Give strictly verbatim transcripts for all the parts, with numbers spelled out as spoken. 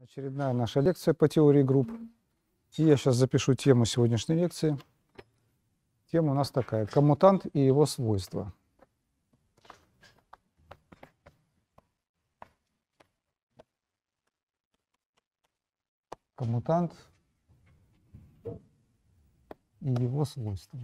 Очередная наша лекция по теории групп. И я сейчас запишу тему сегодняшней лекции. Тема у нас такая: коммутант и его свойства. Коммутант и его свойства.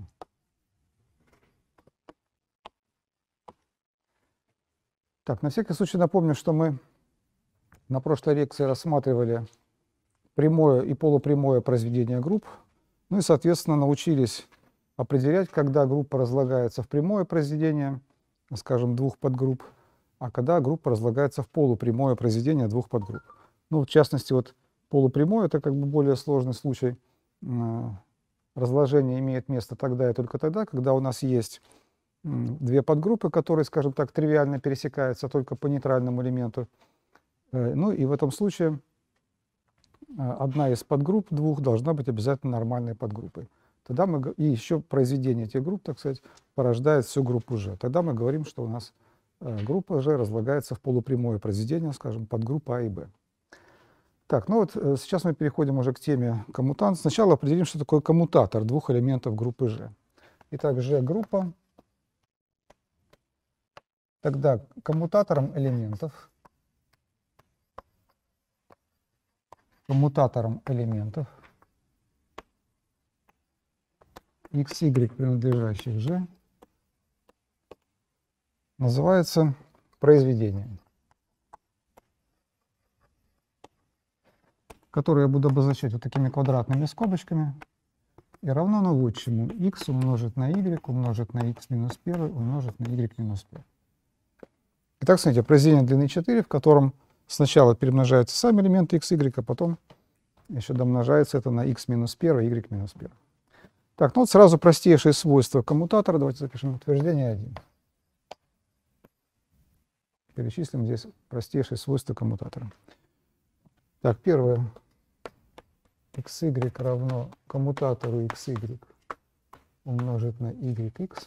Так, на всякий случай напомню, что мы на прошлой лекции рассматривали прямое и полупрямое произведение групп, ну и, соответственно, научились определять, когда группа разлагается в прямое произведение, скажем, двух подгрупп, а когда группа разлагается в полупрямое произведение двух подгрупп. Ну, в частности, вот полупрямое — это как бы более сложный случай. Разложение имеет место тогда и только тогда, когда у нас есть две подгруппы, которые, скажем так, тривиально пересекаются только по нейтральному элементу. Ну и в этом случае одна из подгрупп двух должна быть обязательно нормальной подгруппой. Тогда мы, и еще произведение этих групп, так сказать, порождает всю группу G. Тогда мы говорим, что у нас группа G разлагается в полупрямое произведение, скажем, подгруппа А и Б. Так, ну вот сейчас мы переходим уже к теме коммутант. Сначала определим, что такое коммутатор двух элементов группы G. Итак, G-группа. Тогда коммутатором элементов, коммутатором элементов xy, принадлежащих G, называется произведение, которое я буду обозначать вот такими квадратными скобочками, и равно на вот чему: x умножить на y умножить на x минус один умножить на y минус пять. Итак, смотрите, произведение длины четыре, в котором сначала перемножаются сами элементы x, y, а потом еще домножается это на x минус один, y минус один. Так, ну вот сразу простейшие свойства коммутатора. Давайте запишем утверждение один. Перечислим здесь простейшие свойства коммутатора. Так, первое. xy равно коммутатору xy умножить на yx.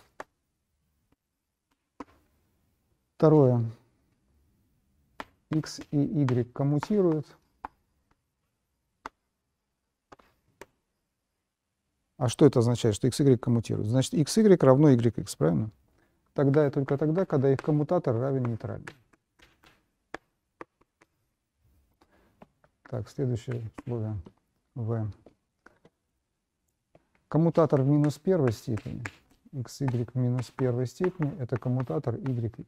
Второе. X и y коммутируют. А что это означает, что x, y коммутируют? Значит, xy равно yx, правильно? Тогда и только тогда, когда их коммутатор равен нейтральному. Так, следующее условие. В. Коммутатор в минус первой степени, xy в минус первой степени, это коммутатор yx.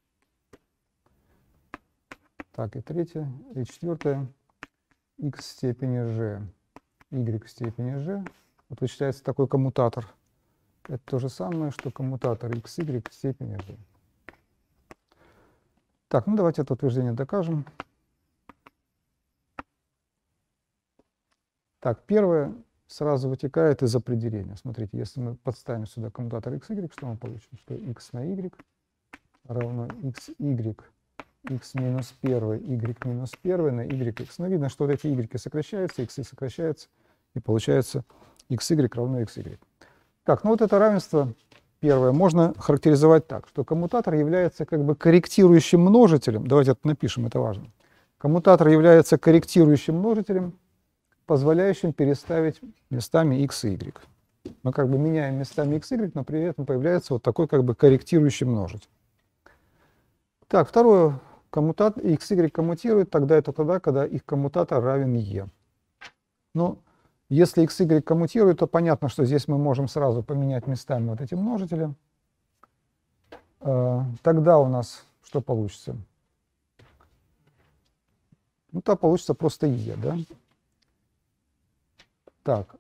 Так, и третье, и четвертое. X в степени g, y в степени g. Вот вычисляется такой коммутатор. Это то же самое, что коммутатор xy в степени g. Так, ну давайте это утверждение докажем. Так, первое сразу вытекает из определения. Смотрите, если мы подставим сюда коммутатор xy, что мы получим? Что x на y равно xy, x минус один, y минус один на yx. Но видно, что вот эти y сокращаются, x сокращаются, и получается xy равно xy. Так, ну вот это равенство первое можно характеризовать так, что коммутатор является как бы корректирующим множителем. Давайте это напишем, это важно. Коммутатор является корректирующим множителем, позволяющим переставить местами x и y. Мы как бы меняем местами x и y, но при этом появляется вот такой как бы корректирующий множитель. Так, второе. Коммутатор xy коммутирует тогда это тогда, когда их коммутатор равен e. Но если xy коммутирует, то понятно, что здесь мы можем сразу поменять местами вот эти множители. Тогда у нас что получится? Ну, то получится просто e, да? Так.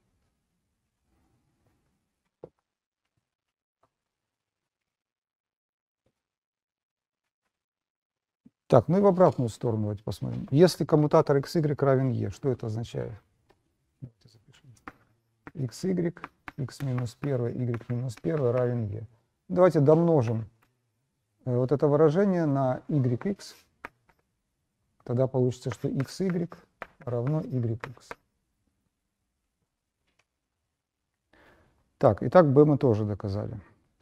Так, ну и в обратную сторону давайте посмотрим. Если коммутатор xy равен e, что это означает? Давайте запишем. xy, x минус один, y минус один равен e. Давайте домножим вот это выражение на yx. Тогда получится, что xy равно yx. Так, и так b мы тоже доказали.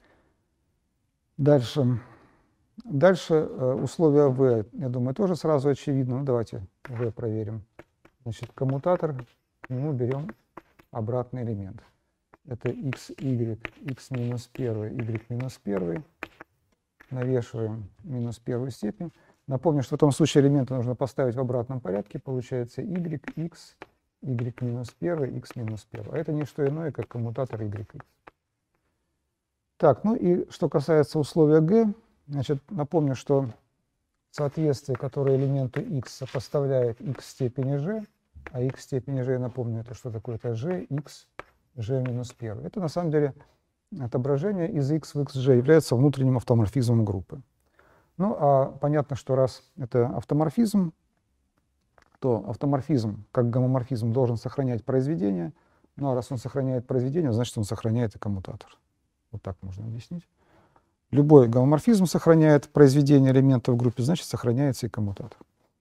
Дальше. Дальше условия v, я думаю, тоже сразу очевидно. Ну, давайте v проверим. Значит, коммутатор, к нему берем обратный элемент. Это x, y, x минус один, y минус один. Навешиваем минус первую степень. Напомню, что в этом случае элементы нужно поставить в обратном порядке. Получается y, x, y минус один, x минус один. А это не что иное, как коммутатор yx. Так, ну и что касается условия g, значит, напомню, что соответствие, которое элементу x сопоставляет x в степени g, а x в степени g, я напомню, это что такое? Это g, x, g минус один. Это на самом деле отображение из x в xg является внутренним автоморфизмом группы. Ну, а понятно, что раз это автоморфизм, то автоморфизм, как гомоморфизм, должен сохранять произведение. Ну, а раз он сохраняет произведение, значит, он сохраняет и коммутатор. Вот так можно объяснить. Любой гомоморфизм сохраняет произведение элементов в группе, значит, сохраняется и коммутатор.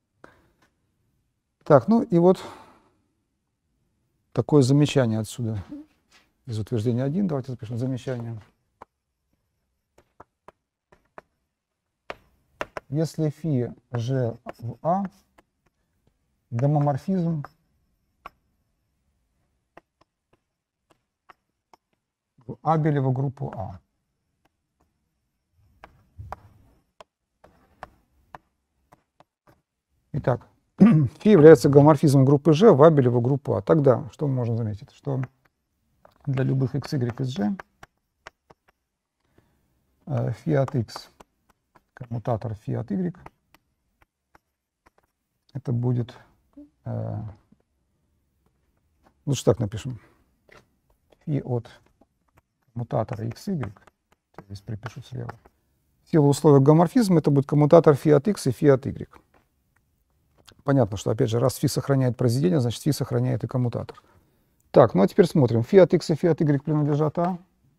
Так, ну и вот такое замечание отсюда. Из утверждения один, давайте запишем замечание. Если φ g в А, гомоморфизм в Абелеву группу А. Итак, φ является гомоморфизмом группы G в Абелеву группу А. Тогда что мы можем заметить? Что для любых xy из G φ от x, коммутатор φ от y, это будет, э, лучше так напишем, φ от коммутатора xy, здесь припишу слева. В силу условия гомоморфизма это будет коммутатор φ от x и φ от y. Понятно, что, опять же, раз φ сохраняет произведение, значит, φ сохраняет и коммутатор. Так, ну а теперь смотрим. Φ от x и φ от y принадлежат А.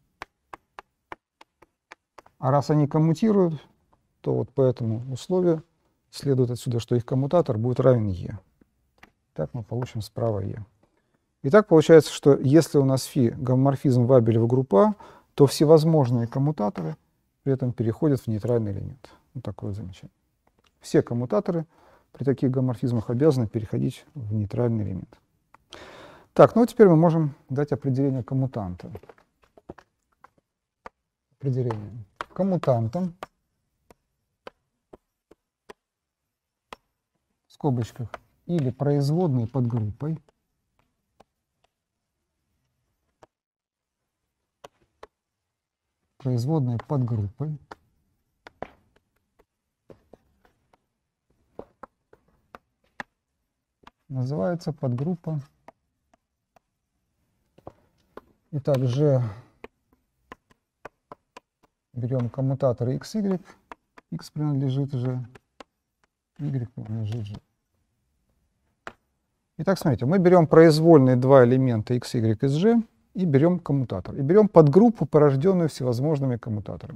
А раз они коммутируют, то вот по этому условию следует отсюда, что их коммутатор будет равен Е. Так мы получим справа Е. Итак, получается, что если у нас φ гомоморфизм в Абелеву группу А, то всевозможные коммутаторы при этом переходят в нейтральный элемент. Вот такое вот замечание. Все коммутаторы при таких гомоморфизмах обязаны переходить в нейтральный элемент. Так, ну а теперь мы можем дать определение коммутанта. Определение. Коммутантом в скобочках или производной подгруппой производной подгруппой называется подгруппа. Итак, G, берем коммутатор xy, x принадлежит G, y принадлежит G. Итак, смотрите, мы берем произвольные два элемента xy из G и берем коммутатор. И берем подгруппу, порожденную всевозможными коммутаторами.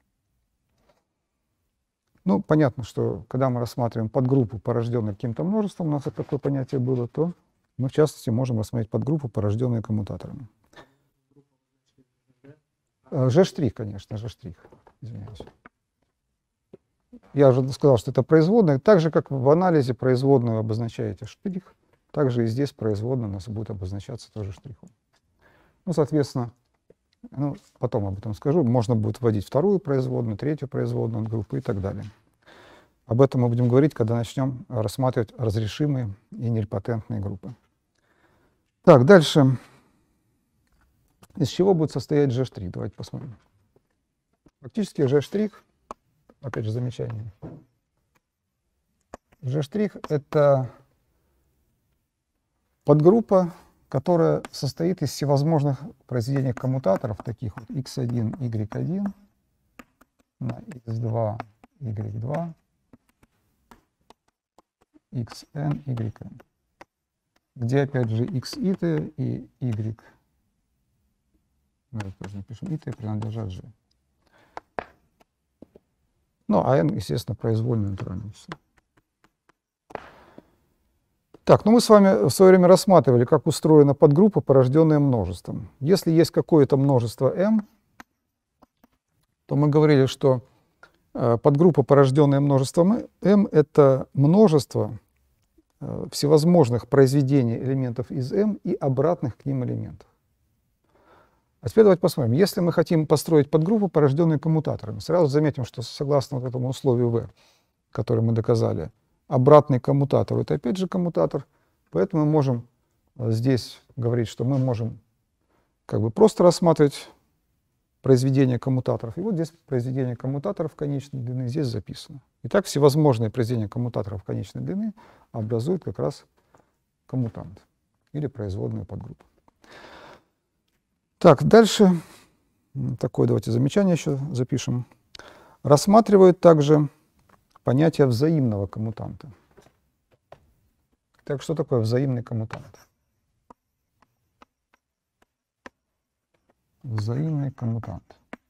Ну, понятно, что когда мы рассматриваем подгруппу, порожденную каким-то множеством, у нас такое понятие было, то мы, в частности, можем рассмотреть подгруппу, порожденную коммутаторами. G', конечно, G', извиняюсь. Я уже сказал, что это производная. Так же, как в анализе производную обозначаете штрих, также и здесь производная у нас будет обозначаться тоже штрихом. Ну, соответственно, ну, потом об этом скажу, можно будет вводить вторую производную, третью производную от группы и так далее. Об этом мы будем говорить, когда начнем рассматривать разрешимые и нильпотентные группы. Так, дальше. Из чего будет состоять G'? Давайте посмотрим. Фактически G', опять же замечание. G' это подгруппа, которая состоит из всевозможных произведений коммутаторов, таких вот икс один, игрек один, на икс два, игрек два, xn, yn, где опять же xit и y, мы тоже напишем, it принадлежат G. Ну, а n, естественно, произвольное натуральное число. Так, ну мы с вами в свое время рассматривали, как устроена подгруппа, порожденная множеством. Если есть какое-то множество m, то мы говорили, что э, подгруппа, порожденная множеством m, это множество, э, всевозможных произведений элементов из M и обратных к ним элементов. А теперь давайте посмотрим. Если мы хотим построить подгруппу, порожденную коммутаторами, сразу заметим, что согласно вот этому условию V, которое мы доказали, обратный коммутатор — это опять же коммутатор, поэтому мы можем здесь говорить, что мы можем как бы просто рассматривать произведение коммутаторов. И вот здесь произведение коммутаторов конечной длины здесь записано. Итак, всевозможные произведения коммутаторов конечной длины образуют как раз коммутант или производную подгруппу. Так, дальше такое давайте замечание еще запишем. Рассматривают также понятие взаимного коммутанта. Так, что такое взаимный коммутант? Взаимный коммутант.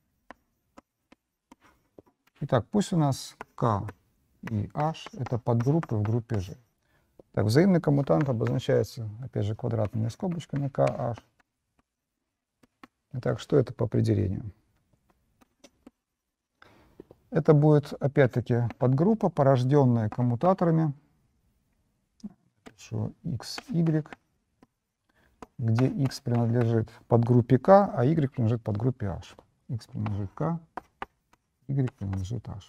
Итак, пусть у нас K и H — это подгруппы в группе G. Так, взаимный коммутант обозначается, опять же, квадратными скобочками K H. Итак, что это по определению? Это будет, опять-таки, подгруппа, порожденная коммутаторами X, Y, где X принадлежит подгруппе K, а Y принадлежит подгруппе H. X принадлежит K, Y принадлежит H.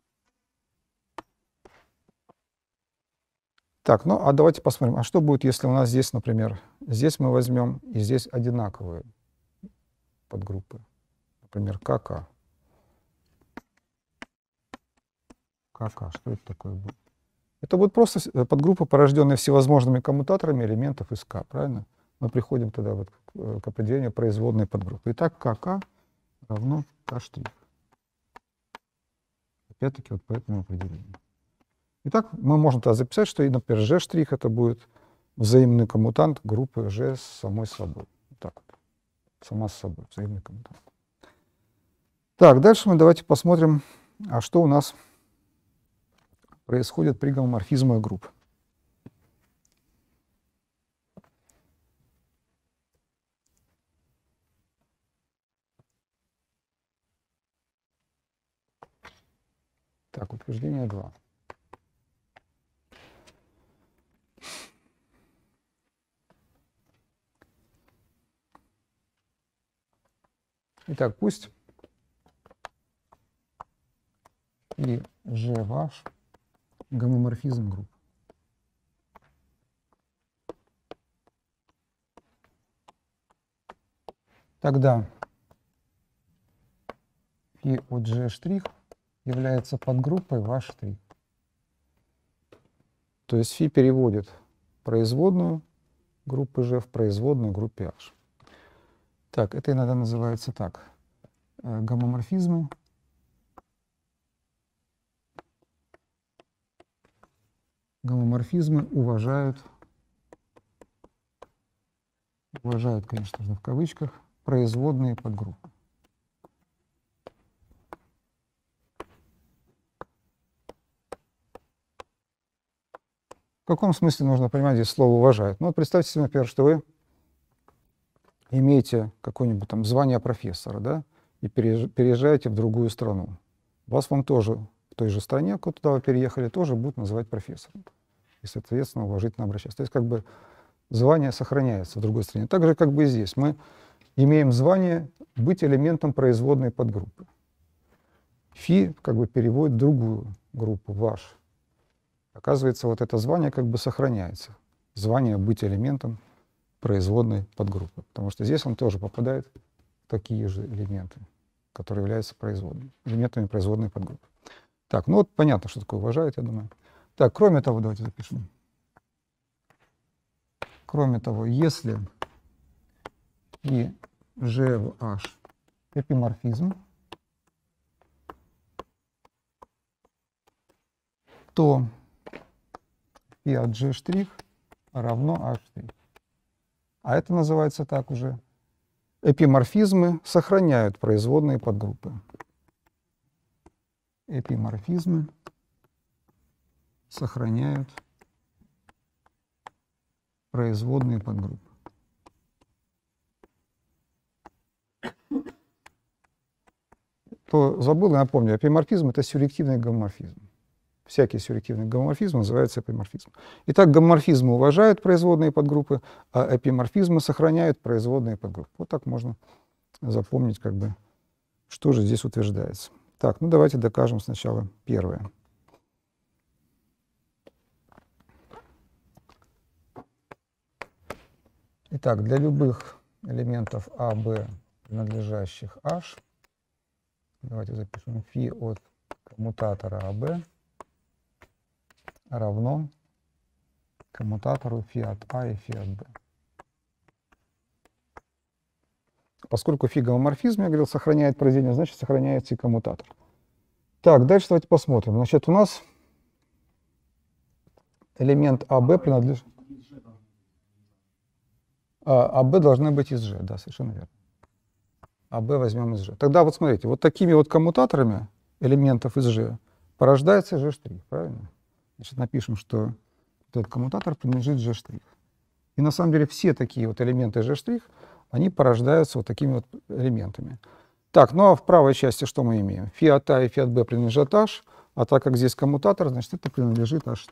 Так, ну а давайте посмотрим, а что будет, если у нас здесь, например, здесь мы возьмем и здесь одинаковые подгруппы. Например, К К. К К, что это такое будет? Это будет просто подгруппа, порожденная всевозможными коммутаторами элементов из К, правильно? Мы приходим тогда вот к определению производной подгруппы. Итак, К К равно К'. Опять-таки вот по этому определению. Итак, мы можем тогда записать, что, например, G' это будет взаимный коммутант группы G с самой собой. Вот так вот. Сама с собой, взаимный коммутант. Так, дальше мы давайте посмотрим, а что у нас происходит при гомоморфизмах групп. Так, утверждение два. Итак, пусть и G ваш гомоморфизм групп. Тогда φ от G' является подгруппой ваш штрих. То есть φ переводит производную группы G в производную группе H. Так, это иногда называется так. Гомоморфизмы Гомоморфизмы уважают, уважают, конечно же, в кавычках, производные подгруппы. В каком смысле нужно понимать здесь слово «уважают»? Ну, вот представьте себе, например, что вы имеете какое-нибудь там звание профессора, да, и переезжаете в другую страну. Вас вам тоже в той же стране, куда вы переехали, тоже будут называть профессором. И, соответственно, уважительно обращаться. То есть как бы звание сохраняется в другой стране. Так же, как бы и здесь. Мы имеем звание быть элементом производной подгруппы. Фи как бы переводит другую группу, ваш. Оказывается, вот это звание как бы сохраняется. Звание быть элементом производной подгруппы. Потому что здесь он тоже попадает в такие же элементы, которые являются производными, элементами производной подгруппы. Так, ну вот понятно, что такое уважают, я думаю. Так, кроме того, давайте запишем. Кроме того, если и G в H эпиморфизм, то φ от G' равно H'. А это называется так уже. Эпиморфизмы сохраняют производные подгруппы. Эпиморфизмы сохраняют производные подгруппы. То забыл, напомню, эпиморфизм — это сюррективный гомоморфизм. всякий сюррективный гомоморфизм называется эпиморфизм. Итак, гомоморфизмы уважают производные подгруппы, а эпиморфизмы сохраняют производные подгруппы. Вот так можно запомнить, как бы, что же здесь утверждается. Так, ну давайте докажем сначала первое. Итак, для любых элементов А, Б, принадлежащих H, давайте запишем φ от коммутатора АБ равно коммутатору φ от А и φ от Б. Поскольку φ гомоморфизм, я говорил, сохраняет произведение, значит, сохраняется и коммутатор. Так, дальше давайте посмотрим. Значит, у нас элемент АБ принадлежит... А, АБ должны быть из G, да, совершенно верно. АБ возьмем из G. Тогда вот смотрите, вот такими вот коммутаторами элементов из G порождается G', правильно? Значит, напишем, что этот коммутатор принадлежит G'. И на самом деле все такие вот элементы G', они порождаются вот такими вот элементами. Так, ну а в правой части что мы имеем? Φ от А и φ от Б принадлежат H, а так как здесь коммутатор, значит, это принадлежит H'.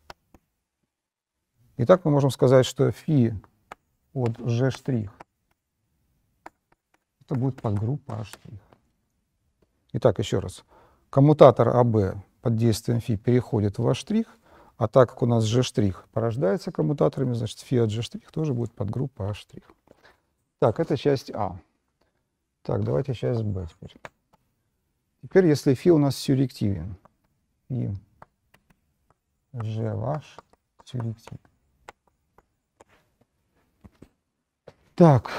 Итак, мы можем сказать, что φ от G' это будет подгруппа H'. Итак, еще раз. Коммутатор АБ под действием φ переходит в H', а так как у нас G' порождается коммутаторами, значит, φ от G' тоже будет подгруппа H'. Так, это часть А. Так, давайте часть Б теперь. Теперь, если φ у нас сюррективен, φ G в H сюррективен. Так.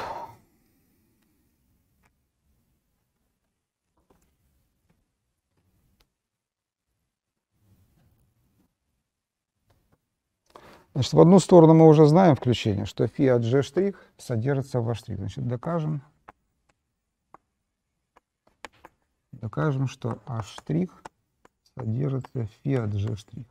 Значит, в одну сторону мы уже знаем включение, что φ от G' содержится в H'. Значит, докажем, докажем, что H' содержится в φ от G'.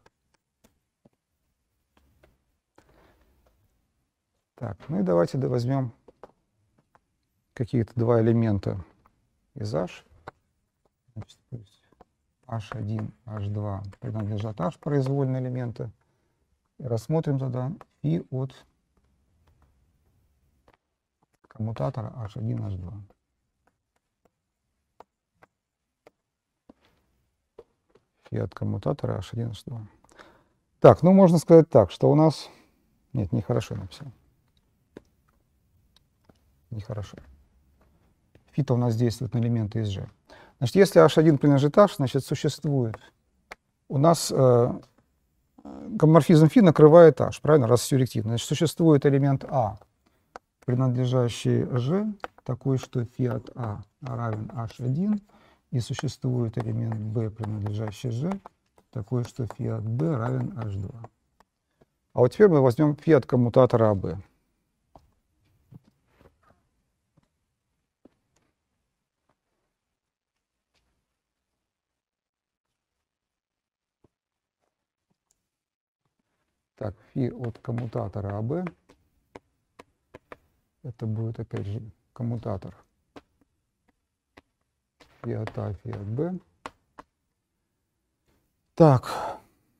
Так, ну и давайте возьмем какие-то два элемента из H. Значит, H один, H два принадлежат H произвольные элементы. И рассмотрим тогда φ от коммутатора H один, H два. Φ от коммутатора H один, H два. Так, ну можно сказать так, что у нас... Нет, нехорошо написал. Нехорошо. Φ-то у нас действует на элементы из G. Значит, если H один принадлежит H, значит, существует... У нас э, гомоморфизм φ накрывает H, правильно, раз сюррективно. Значит, существует элемент А, принадлежащий G, такой, что φ от А равен H один, и существует элемент B, принадлежащий G, такой, что φ от B равен H два. А вот теперь мы возьмем φ от коммутатора АБ. Так, φ от коммутатора АБ, это будет, опять же, коммутатор φ от А, φ от Б. Так.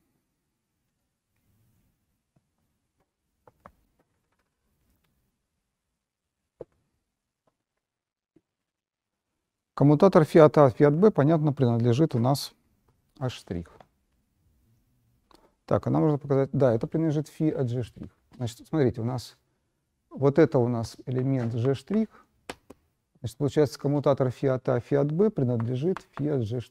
Коммутатор φ от А, φ от Б, понятно, принадлежит у нас H'. Так, а нам нужно показать... Да, это принадлежит φ от G'. Значит, смотрите, у нас... Вот это у нас элемент G'. Значит, получается, коммутатор φ от А, φ от Б принадлежит φ от G'.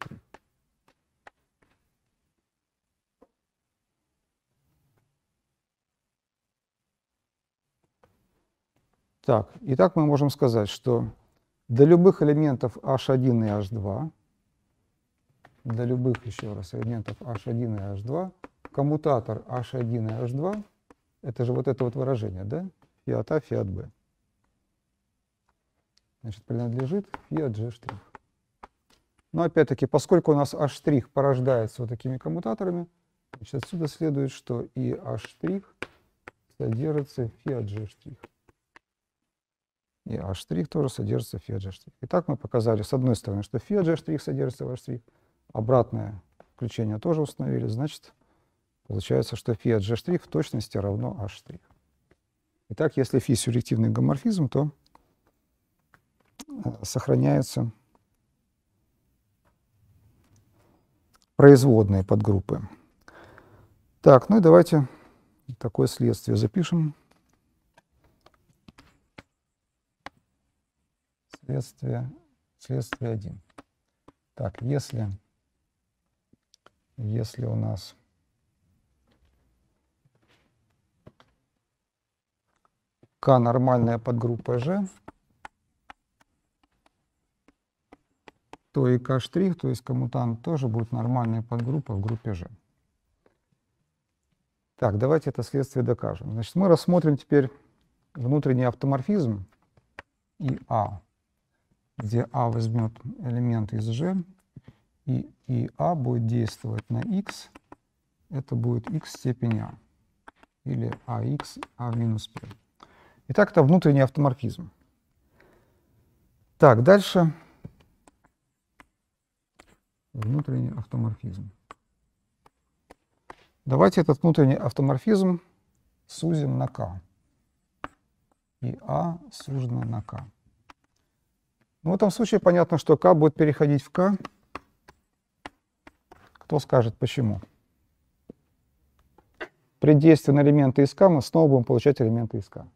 Так, итак, мы можем сказать, что для любых элементов H один и H два, для любых, еще раз, элементов H один и H два, коммутатор H один и H два, это же вот это вот выражение, да? Φ от А, φ от Б. Значит, принадлежит φ от G'. Но опять-таки, поскольку у нас H' порождается вот такими коммутаторами, значит, отсюда следует, что и H' содержится в φ от G'. И H' тоже содержится в φ от G'. Итак, мы показали, с одной стороны, что φ от G' содержится в H', обратное, заключение тоже установили, значит, получается, что φ от g' в точности равно h'. Итак, если φ сюрреактивный гомоморфизм, то сохраняются производные подгруппы. Так, ну и давайте такое следствие запишем. Следствие, следствие один. Так, если, если у нас К нормальная подгруппа G, то и К', то есть коммутант, тоже будет нормальная подгруппа в группе G. Так, давайте это следствие докажем. Значит, мы рассмотрим теперь внутренний автоморфизм И А, где А возьмет элемент из G, и И А будет действовать на X, это будет X степень А, или АХ, А в минус P. Итак, это внутренний автоморфизм. Так, дальше внутренний автоморфизм. Давайте этот внутренний автоморфизм сузим на К. И А сужено на К. Ну, в этом случае понятно, что К будет переходить в К. Кто скажет, почему? При действии на элементы из К мы снова будем получать элементы из К.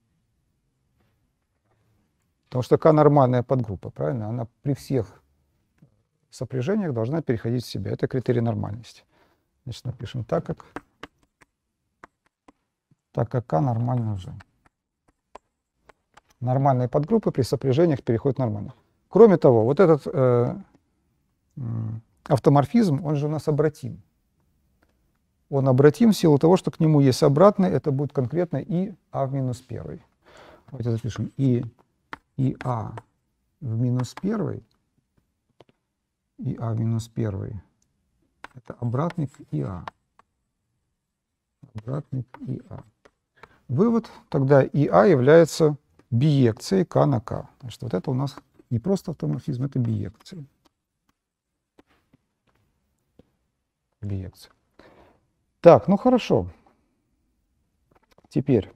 Потому что К нормальная подгруппа, правильно? Она при всех сопряжениях должна переходить в себя. Это критерий нормальности. Значит, напишем так, как, так как К нормально G. Нормальные подгруппы при сопряжениях переходят нормально. Кроме того, вот этот э, автоморфизм, он же у нас обратим. Он обратим в силу того, что к нему есть обратный, это будет конкретно И А в минус первый. Давайте запишем И, И А в минус первый, И А в минус первый, это обратный к И А. Обратный к И А. Вывод, тогда И А является биекцией К на К. Значит, вот это у нас не просто автоморфизм, это биекция. Биекция. Так, ну хорошо. Теперь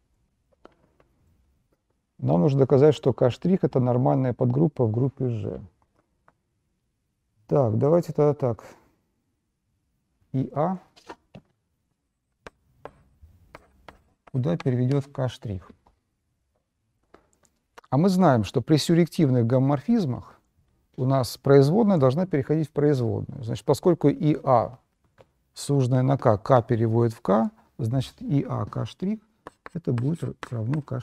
нам нужно доказать, что К' это нормальная подгруппа в группе G. Так, давайте тогда так. И А куда переведет в К'? А мы знаем, что при сюрреактивных гомоморфизмах у нас производная должна переходить в производную. Значит, поскольку И А суженное на К, К переводит в К, значит И А К' это будет равно К'.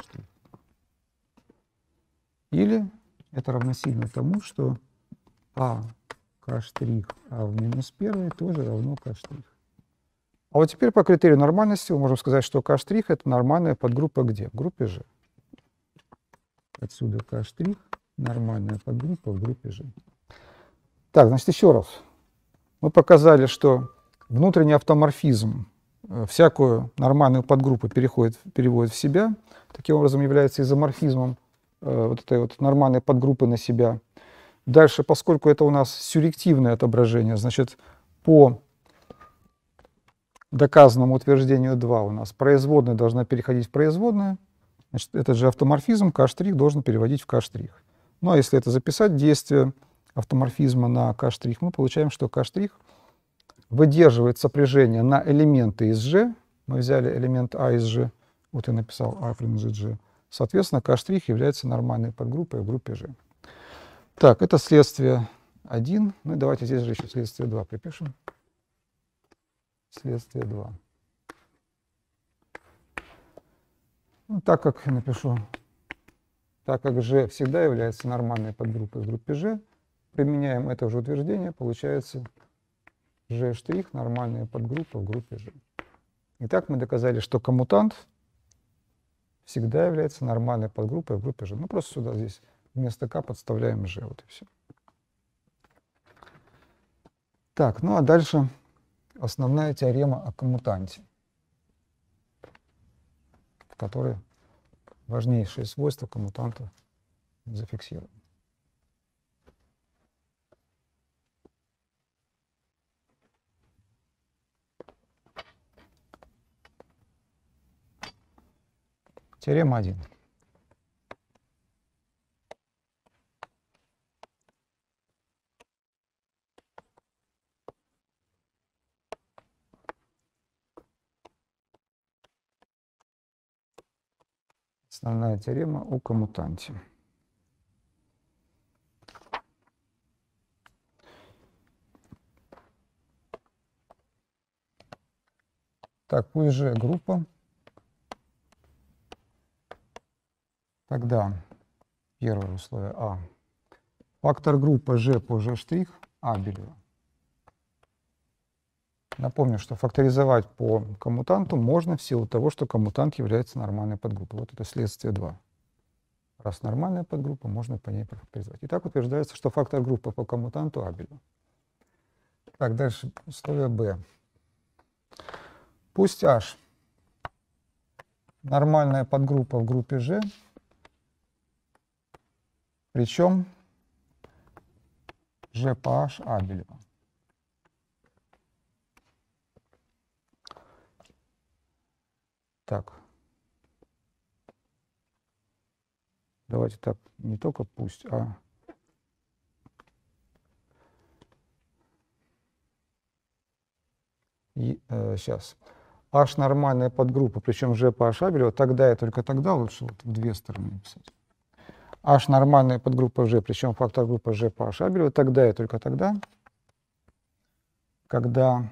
Или это равносильно тому, что А К' А в минус первый тоже равно К'. А вот теперь по критерию нормальности мы можем сказать, что К' это нормальная подгруппа где? В группе G. Отсюда К' нормальная подгруппа в группе G. Так, значит, еще раз. Мы показали, что внутренний автоморфизм всякую нормальную подгруппу переходит, переводит в себя. Таким образом является изоморфизмом э, вот этой вот нормальной подгруппы на себя. Дальше, поскольку это у нас сюрреактивное отображение, значит, по доказанному утверждению два у нас производная должна переходить в производную. Значит, этот же автоморфизм К' должен переводить в К'. Ну а если это записать, действие автоморфизма на К', мы получаем, что К' выдерживает сопряжение на элементы из G. Мы взяли элемент А из G, вот я написал А принадлежит G. Соответственно, К' является нормальной подгруппой в группе G. Так, это следствие один. Ну и давайте здесь же еще следствие два припишем. Следствие два. Ну, так как я напишу, так как G всегда является нормальной подгруппой в группе G, применяем это же утверждение, получается G' нормальная подгруппа в группе G. Итак, мы доказали, что коммутант всегда является нормальной подгруппой в группе G. Ну, просто сюда здесь вместо К подставляем G, вот и все. Так, ну а дальше основная теорема о коммутанте, в которой важнейшие свойства коммутанта зафиксированы. Теорема один. Основная теорема о коммутанте. Так, пусть же группа. Тогда первое условие А. Фактор группы G по G' Абелева. Напомню, что факторизовать по коммутанту можно в силу того, что коммутант является нормальной подгруппой. Вот это следствие два. Раз нормальная подгруппа, можно по ней профакторизовать. Итак, утверждается, что фактор группы по коммутанту Абелева. Так, дальше условие Б. Пусть H нормальная подгруппа в группе G, причем G по H Абелева. Так. Давайте так, не только пусть, а и, э, сейчас. H нормальная подгруппа, причем G по H Абелева, тогда и только тогда, лучше вот в две стороны написать. H нормальная подгруппа G, причем фактор группы G по H Абелева, тогда и только тогда, когда,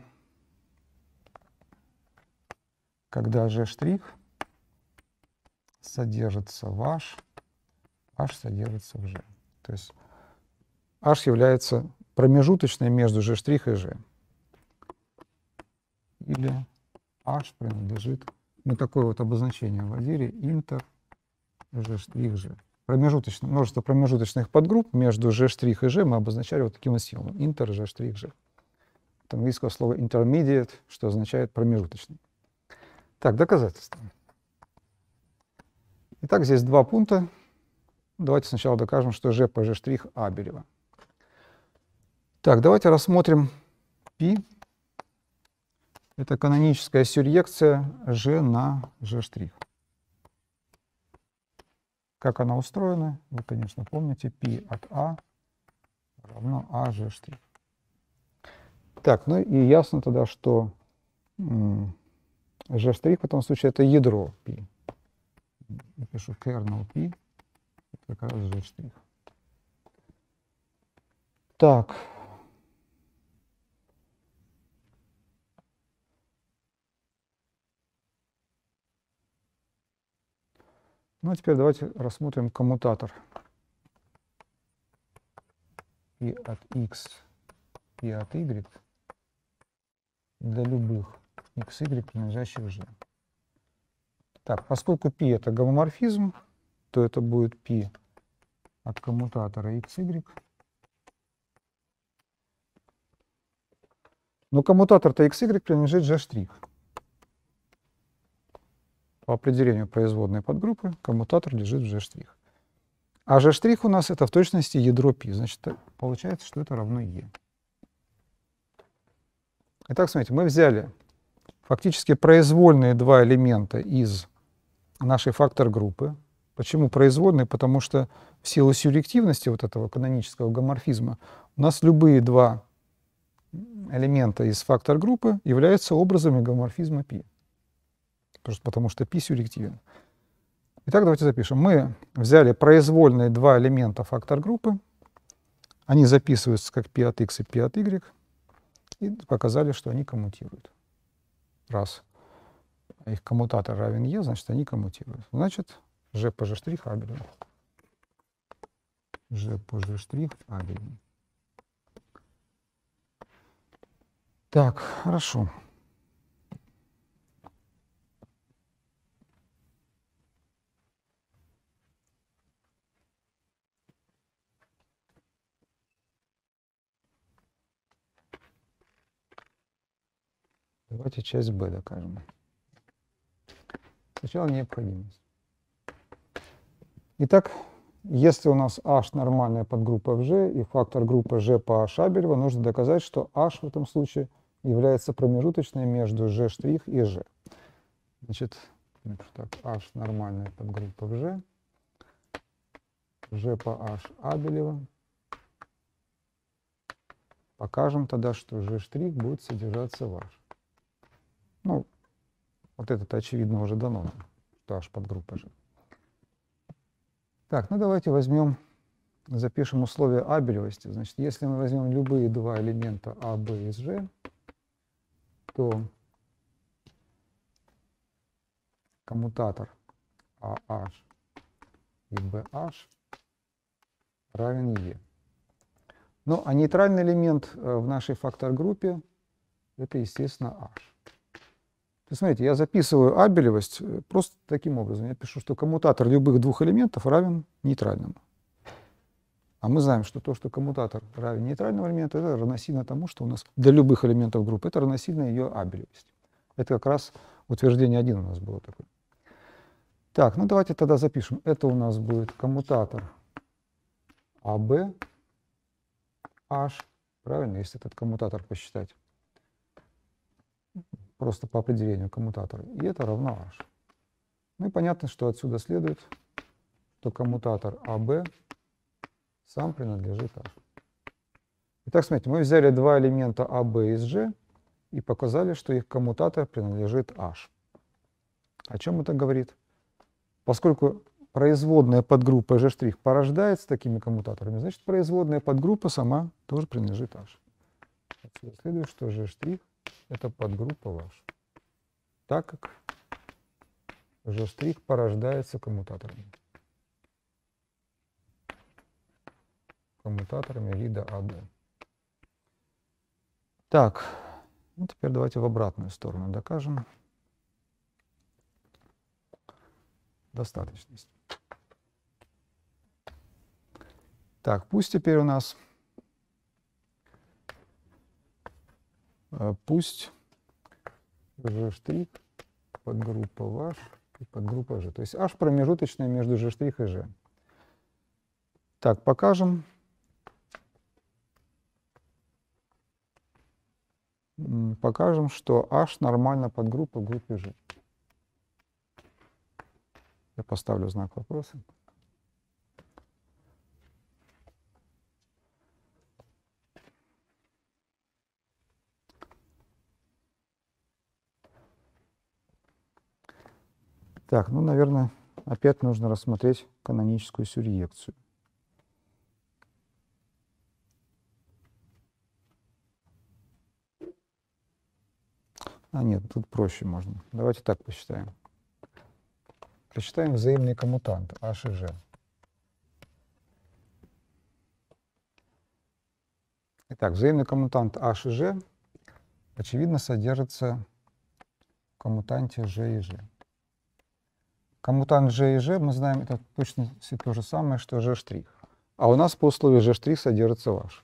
когда G' содержится в H, H содержится в G. То есть H является промежуточной между G' и G. Или H принадлежит, мы такое вот обозначение вводили, интер G', G. Промежуточное, множество промежуточных подгрупп между G' и G мы обозначали вот таким вот символом, интер G', G. От английского слова intermediate, что означает промежуточный. Так, доказательства. Итак, здесь два пункта. Давайте сначала докажем, что G по G' Абелева. Так, давайте рассмотрим π. Это каноническая сюръекция G на G'. Как она устроена? Вы, конечно, помните. π от А равно А G'. Так, ну и ясно тогда, что G' в этом случае это ядро π. Я пишу kernel π. Это как раз G'. Так. Ну, а теперь давайте рассмотрим коммутатор π от x, π от y для любых x, y, принадлежащих G. Так, поскольку π это гомоморфизм, то это будет π от коммутатора x, y. Но коммутатор-то x, y принадлежит G'. По определению производной подгруппы коммутатор лежит в G'. А G' у нас это в точности ядро π. Значит, получается, что это равно e. Итак, смотрите, мы взяли фактически произвольные два элемента из нашей фактор-группы. Почему произвольные? Потому что в силу сюръективности вот этого канонического гомоморфизма у нас любые два элемента из фактор-группы являются образами гомоморфизма π. Просто потому что π сюръективен. Итак, давайте запишем. Мы взяли произвольные два элемента фактор-группы. Они записываются как π от x и π от y. И показали, что они коммутируют. Раз их коммутатор равен e, значит, они коммутируют. Значит, G по G' Абелева. G по G' Абелева. Так, хорошо. Давайте часть Б докажем. Сначала необходимость. Итак, если у нас H нормальная подгруппа в G и фактор группы G по H Абелева, нужно доказать, что H в этом случае является промежуточной между G' и G. Значит, Напишу так, H нормальная подгруппа в G. G по H Абелева. Покажем тогда, что G' будет содержаться в H. Ну, вот это очевидно уже дано нам, что H подгруппа G. Так, ну давайте возьмем, запишем условия абелевости. Значит, если мы возьмем любые два элемента А, Б из G, то коммутатор AH и BH равен E. Ну, а нейтральный элемент в нашей фактор-группе — это, естественно, H. То есть, смотрите, я записываю абелевость просто таким образом. Я пишу, что коммутатор любых двух элементов равен нейтральному. А мы знаем, что то, что коммутатор равен нейтральному элементу, это равносильно тому, что у нас для любых элементов группы, это равносильно ее абелевости. Это как раз утверждение один у нас было такое. Так, ну давайте тогда запишем. Это у нас будет коммутатор АБ, H, правильно, если этот коммутатор посчитать. Просто по определению коммутатора. И это равно H. Ну и понятно, что отсюда следует, что коммутатор АБ сам принадлежит H. Итак, смотрите, мы взяли два элемента АБ из G и показали, что их коммутатор принадлежит H. О чем это говорит? Поскольку производная подгруппа G' порождается такими коммутаторами, значит, производная подгруппа сама тоже принадлежит H. Отсюда следует, что G' это подгруппа в H, так как G' порождается коммутаторами. Коммутаторами вида А Б. Так, ну теперь давайте в обратную сторону докажем достаточность. Так, пусть теперь у нас, пусть G' подгруппа в H и подгруппа G. То есть H промежуточная между G' и G. Так, покажем. Покажем, что H нормально подгруппа в группе G. Я поставлю знак вопроса. Так, ну, наверное, опять нужно рассмотреть каноническую сюръекцию. А нет, тут проще можно. Давайте так посчитаем. Посчитаем взаимный коммутант H и G. Итак, взаимный коммутант H и G, очевидно, содержится в коммутанте G и G. Коммутант G и G, мы знаем, это точно все то же самое, что G'. А у нас по условию G' содержится в H.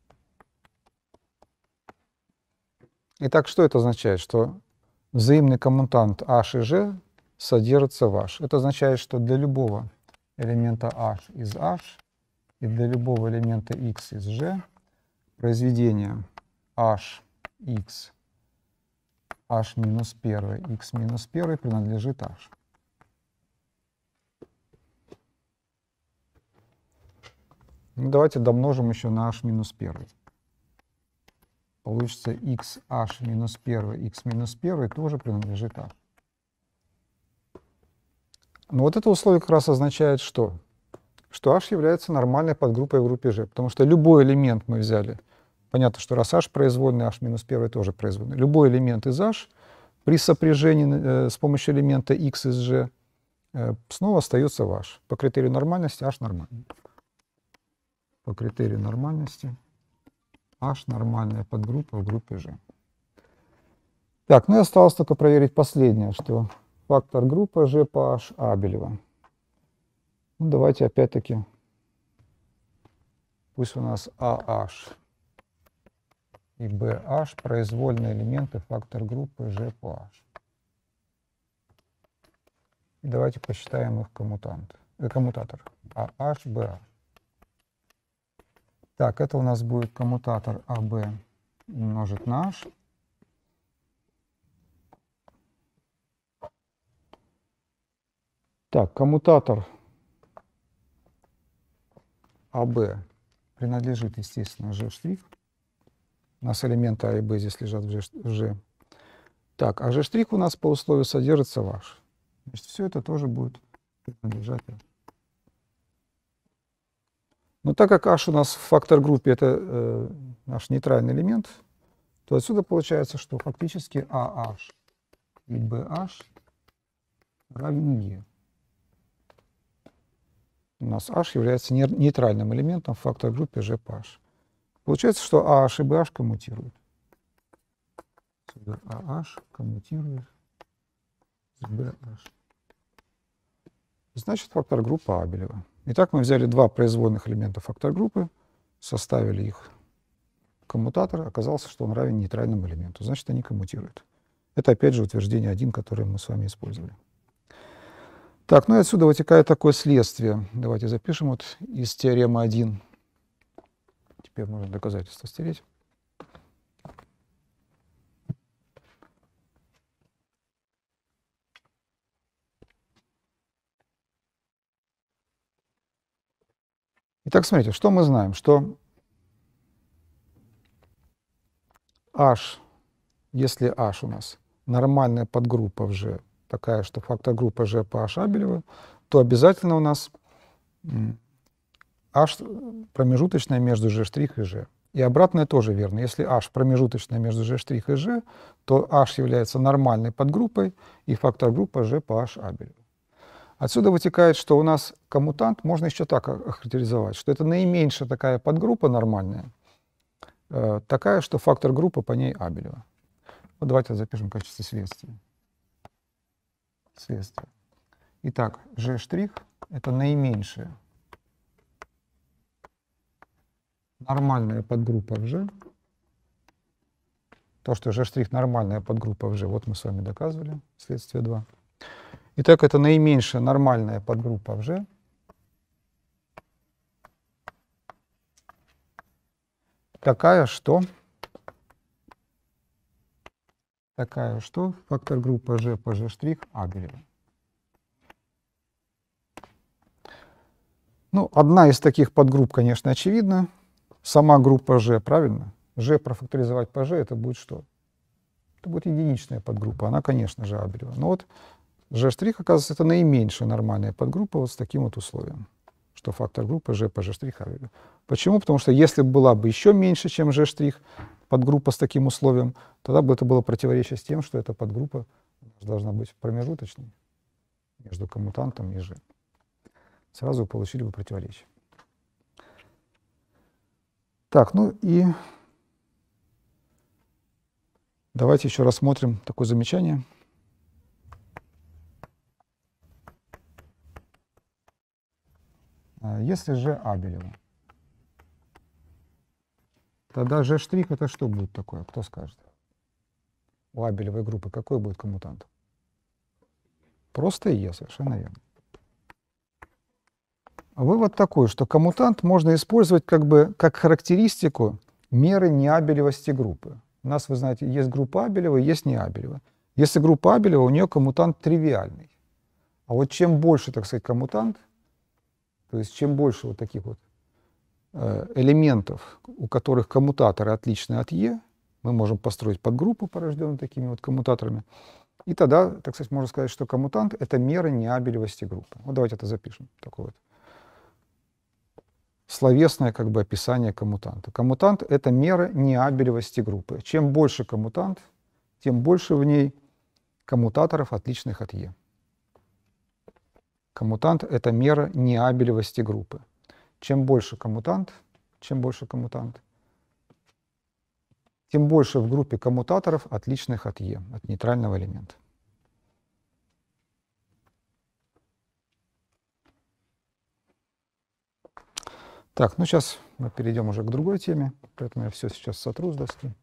Итак, что это означает? Что взаимный коммутант H и G содержится в H. Это означает, что для любого элемента H из H и для любого элемента X из G произведение H, X, H минус один, X минус один принадлежит H. Ну, давайте домножим еще на H минус один. Получится X, H минус один, X минус один тоже принадлежит H. Но вот это условие как раз означает что? Что H является нормальной подгруппой в группе G, потому что любой элемент мы взяли, понятно, что раз H произвольный, H минус один тоже произвольный, любой элемент из H при сопряжении э, с помощью элемента X из G э, снова остается в H. По критерию нормальности H нормальный. По критерию нормальности H нормальная подгруппа в группе G. Так, ну и осталось только проверить последнее, что фактор группы G по H Абелева. Ну, давайте опять-таки, пусть у нас AH и BH произвольные элементы фактор группы G по H. И давайте посчитаем их коммутант, э, коммутатор AH, BH. Так, это у нас будет коммутатор А Б умножить на H. Так, коммутатор А Б принадлежит, естественно, G'. У нас элементы А и Б здесь лежат в G. В G. Так, а G' у нас по условию содержится в H. Значит, все это тоже будет принадлежать. Но так как H у нас в фактор группе это э, наш нейтральный элемент, то отсюда получается, что фактически А H и Бэ Аш равен Е. У нас H является нейтральным элементом в фактор группе G по H. Получается, что А H и Бэ Аш коммутируют. А H коммутирует с Бэ Аш. Значит, фактор группа Абелева. Итак, мы взяли два произвольных элемента фактор группы, составили их коммутатор, оказалось, что он равен нейтральному элементу. Значит, они коммутируют. Это опять же утверждение один, которое мы с вами использовали. Так, ну и отсюда вытекает такое следствие. Давайте запишем вот из теоремы один. Теперь можно доказательство стереть. Итак, смотрите, что мы знаем? Что H, если H у нас нормальная подгруппа в G, такая, что фактор группы G по H Абелева, то обязательно у нас H промежуточная между G' и G. И обратное тоже верно. Если H промежуточная между G' и G, то H является нормальной подгруппой, и фактор группа G по H Абелева. Отсюда вытекает, что у нас коммутант можно еще так охарактеризовать, что это наименьшая такая подгруппа нормальная, э, такая, что фактор группы по ней Абелева. Вот давайте запишем в качестве следствия. Следствие. Итак, G' это наименьшая нормальная подгруппа в G. То, что G' нормальная подгруппа в G, вот мы с вами доказывали, следствие два. Итак, это наименьшая нормальная подгруппа в G. Такая, что такая, что фактор группы G по G' Абелева. Ну, одна из таких подгрупп, конечно, очевидна. Сама группа G, правильно? G профакторизовать по G, это будет что? Это будет единичная подгруппа. Она, конечно же, Абелева. Но вот G', оказывается, это наименьшая нормальная подгруппа вот с таким вот условием, что фактор группы G по G' Абелева. Почему? Потому что если была бы еще меньше, чем G', подгруппа с таким условием, тогда бы это было противоречие с тем, что эта подгруппа должна быть промежуточной между коммутантом и G. Сразу получили бы противоречие. Так, ну и давайте еще рассмотрим такое замечание. Если G Абелева, тогда G' это что будет такое? Кто скажет? У Абелевой группы какой будет коммутант? Просто Е, совершенно верно. Вывод такой, что коммутант можно использовать как бы как характеристику меры неабелевости группы. У нас, вы знаете, есть группа Абелева, есть неабелева. Если группа Абелева, у нее коммутант тривиальный. А вот чем больше, так сказать, коммутант, то есть чем больше вот таких вот э, элементов, у которых коммутаторы отличны от Е, мы можем построить подгруппу, порожденную такими вот коммутаторами. И тогда, так сказать, можно сказать, что коммутант — это мера неабелевости группы. Вот давайте это запишем. Такое вот словесное как бы описание коммутанта. Коммутант — это мера неабелевости группы. Чем больше коммутант, тем больше в ней коммутаторов, отличных от Е. Коммутант — это мера неабелевости группы. Чем больше коммутант, чем больше коммутант, тем больше в группе коммутаторов, отличных от Е, от нейтрального элемента. Так, ну сейчас мы перейдем уже к другой теме, поэтому я все сейчас сотру с доски.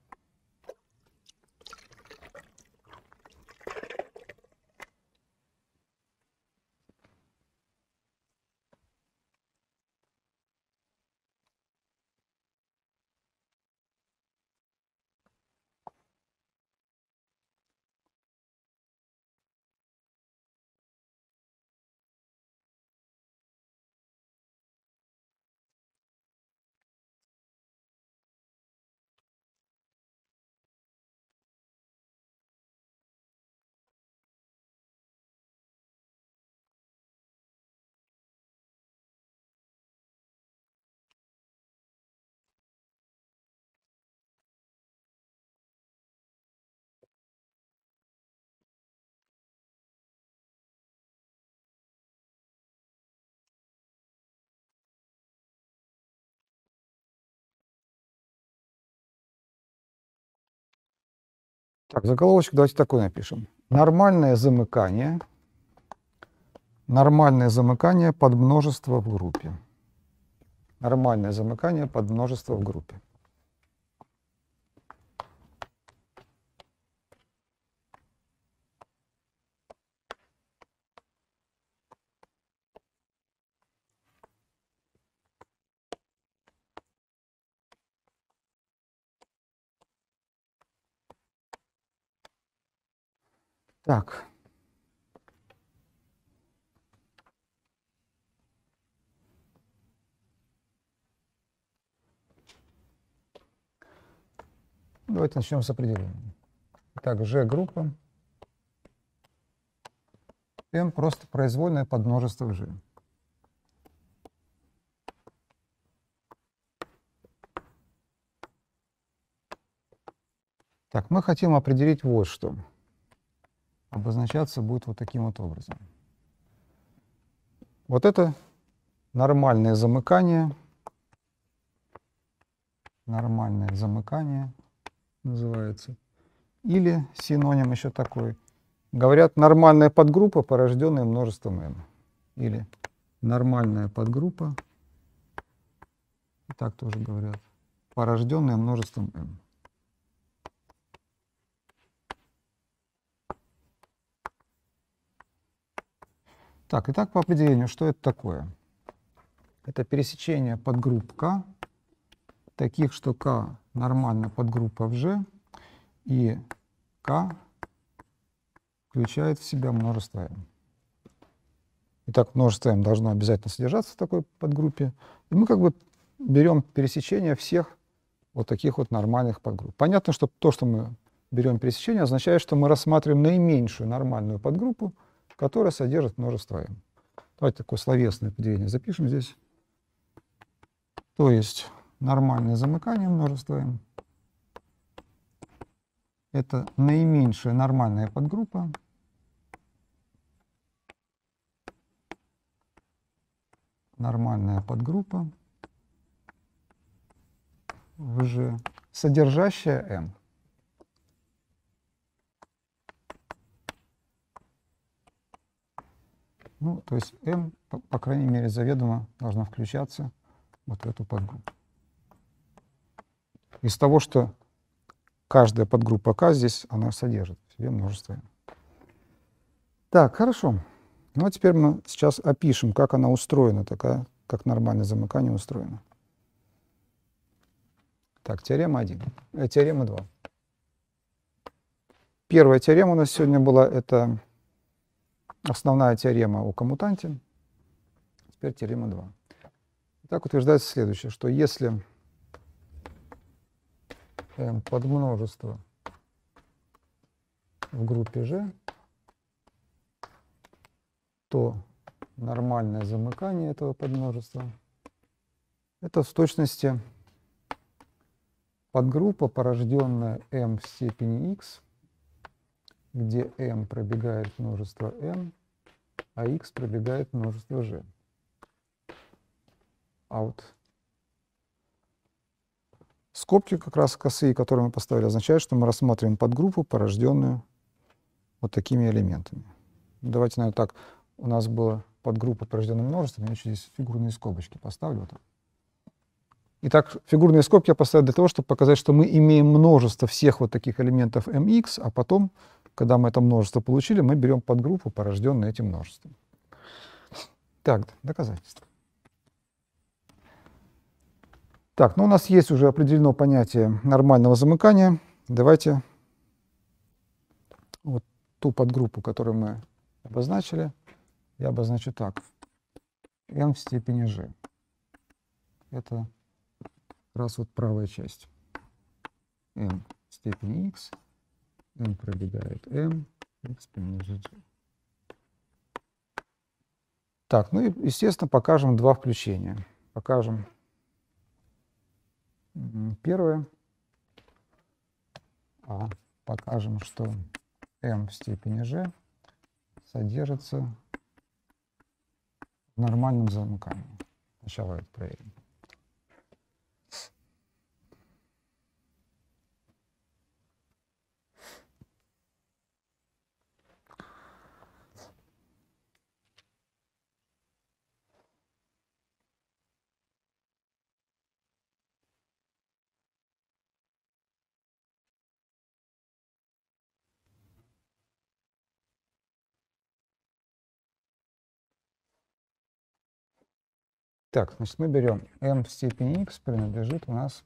Так, заголовочек давайте такой напишем. Нормальное замыкание. Нормальное замыкание под множество в группе. Нормальное замыкание под множество в группе. Так. Давайте начнем с определения. Итак, G-группа. M просто произвольное под множество G. Так, мы хотим определить вот что. Обозначаться будет вот таким вот образом. Вот это нормальное замыкание. Нормальное замыкание называется. Или синоним еще такой. Говорят, нормальная подгруппа, порожденная множеством m. Или нормальная подгруппа. И так тоже говорят. Порожденная множеством m. Так, итак, по определению, что это такое? Это пересечение подгрупп K, таких, что K нормальная подгруппа в G, и K включает в себя множество m. Итак, множество m должно обязательно содержаться в такой подгруппе. И мы как бы берем пересечение всех вот таких вот нормальных подгрупп. Понятно, что то, что мы берем пересечение, означает, что мы рассматриваем наименьшую нормальную подгруппу, которая содержит множество m. Давайте такое словесное определение запишем здесь. То есть нормальное замыкание множества m — это наименьшая нормальная подгруппа нормальная подгруппа в G, содержащая m. Ну, то есть m, по, по крайней мере, заведомо должна включаться вот в эту подгруппу. Из того, что каждая подгруппа K здесь, она содержит в себе множество m. Так, хорошо. Ну, а теперь мы сейчас опишем, как она устроена, такая, как нормальное замыкание устроено. Так, теорема один, э, теорема два. Первая теорема у нас сегодня была, это основная теорема о коммутанте. Теперь теорема два. Так утверждается следующее, что если m под множество в группе G, то нормальное замыкание этого подмножества — это в точности подгруппа, порожденная m в степени x, где m пробегает множество n, а x пробегает множество g. А вот скобки как раз косые, которые мы поставили, означают, что мы рассматриваем подгруппу, порожденную вот такими элементами. Давайте, наверное, так. У нас была подгруппа, порожденная множеством. Я еще здесь фигурные скобочки поставлю. Вот так. Итак, фигурные скобки я поставил для того, чтобы показать, что мы имеем множество всех вот таких элементов mx, а потом, когда мы это множество получили, мы берем подгруппу, порожденную этим множеством. Так, доказательства. Так, ну у нас есть уже определено понятие нормального замыкания. Давайте вот ту подгруппу, которую мы обозначили, я обозначу так. m в степени g. Это раз вот правая часть. m в степени x, m пробегает m, x помножить g. Так, ну и, естественно, покажем два включения. Покажем первое, а покажем, что m в степени g содержится в нормальном замыкании. Сначала это проверим. Так, значит, мы берем m в степени x принадлежит у нас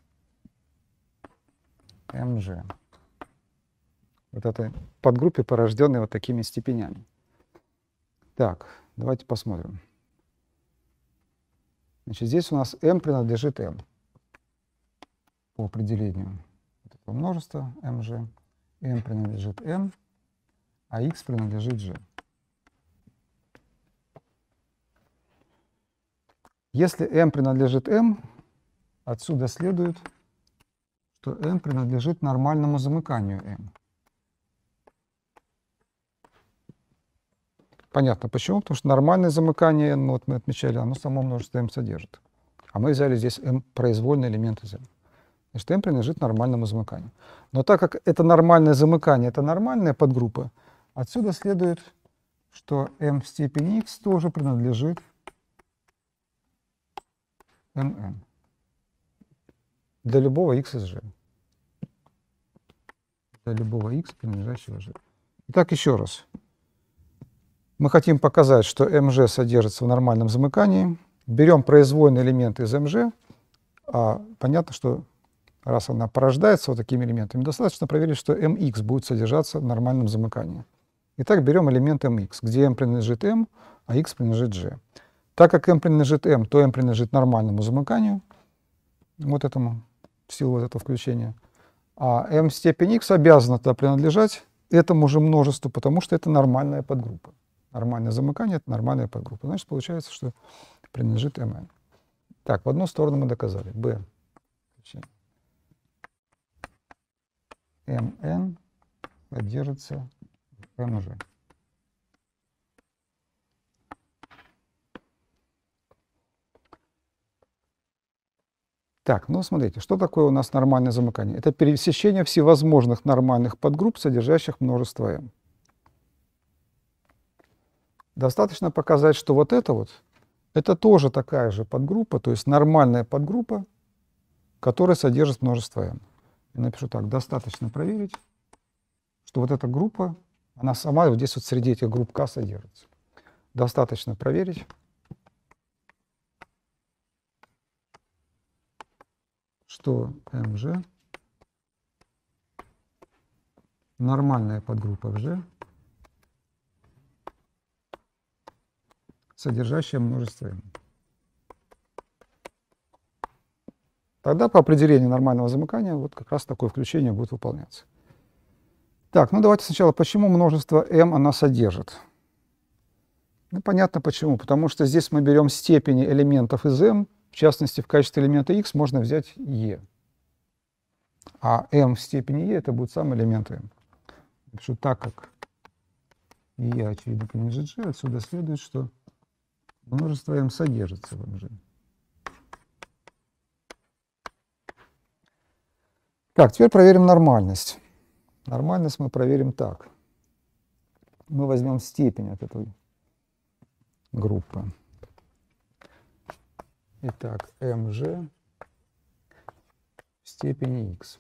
mg. Вот этой подгруппе, порожденной вот такими степенями. Так, давайте посмотрим. Значит, здесь у нас m принадлежит m по определению этого множества mg. m принадлежит n, а x принадлежит g. Если m принадлежит m, отсюда следует, что m принадлежит нормальному замыканию m. Понятно почему? Потому что нормальное замыкание n, вот мы отмечали, оно само множество m содержит. А мы взяли здесь m произвольный элемент из m. Значит, m принадлежит нормальному замыканию. Но так как это нормальное замыкание, это нормальная подгруппа, отсюда следует, что m в степени x тоже принадлежит mn для любого x из g. Для любого x, принадлежащего g. Итак, еще раз. Мы хотим показать, что mg содержится в нормальном замыкании. Берем произвольный элемент из mg. А понятно, что раз она порождается вот такими элементами, достаточно проверить, что mx будет содержаться в нормальном замыкании. Итак, берем элемент mx, где m принадлежит m, а x принадлежит g. Так как m принадлежит m, то m принадлежит нормальному замыканию, вот этому, в силу вот этого включения. А m в степени x обязана тогда принадлежать этому же множеству, потому что это нормальная подгруппа. Нормальное замыкание — это нормальная подгруппа. Значит, получается, что принадлежит mn. Так, в одну сторону мы доказали. b. mn содержится в mg. Так, ну смотрите, что такое у нас нормальное замыкание? Это пересечение всевозможных нормальных подгрупп, содержащих множество m. Достаточно показать, что вот это вот, это тоже такая же подгруппа, то есть нормальная подгруппа, которая содержит множество m. Я напишу так: достаточно проверить, что вот эта группа, она сама вот здесь вот среди этих групп К содержится. Достаточно проверить, что mg нормальная подгруппа в G, содержащая множество m. Тогда по определению нормального замыкания вот как раз такое включение будет выполняться. Так, ну давайте сначала, почему множество m она содержит? Ну, понятно почему. Потому что здесь мы берем степени элементов из m, в частности, в качестве элемента x можно взять e. А m в степени e это будет сам элемент m. Пишу так, как e очевидно принадлежит g, отсюда следует, что множество m содержится в mg. Так, теперь проверим нормальность. Нормальность мы проверим так. Мы возьмем степень от этой группы. Итак, mg в степени x.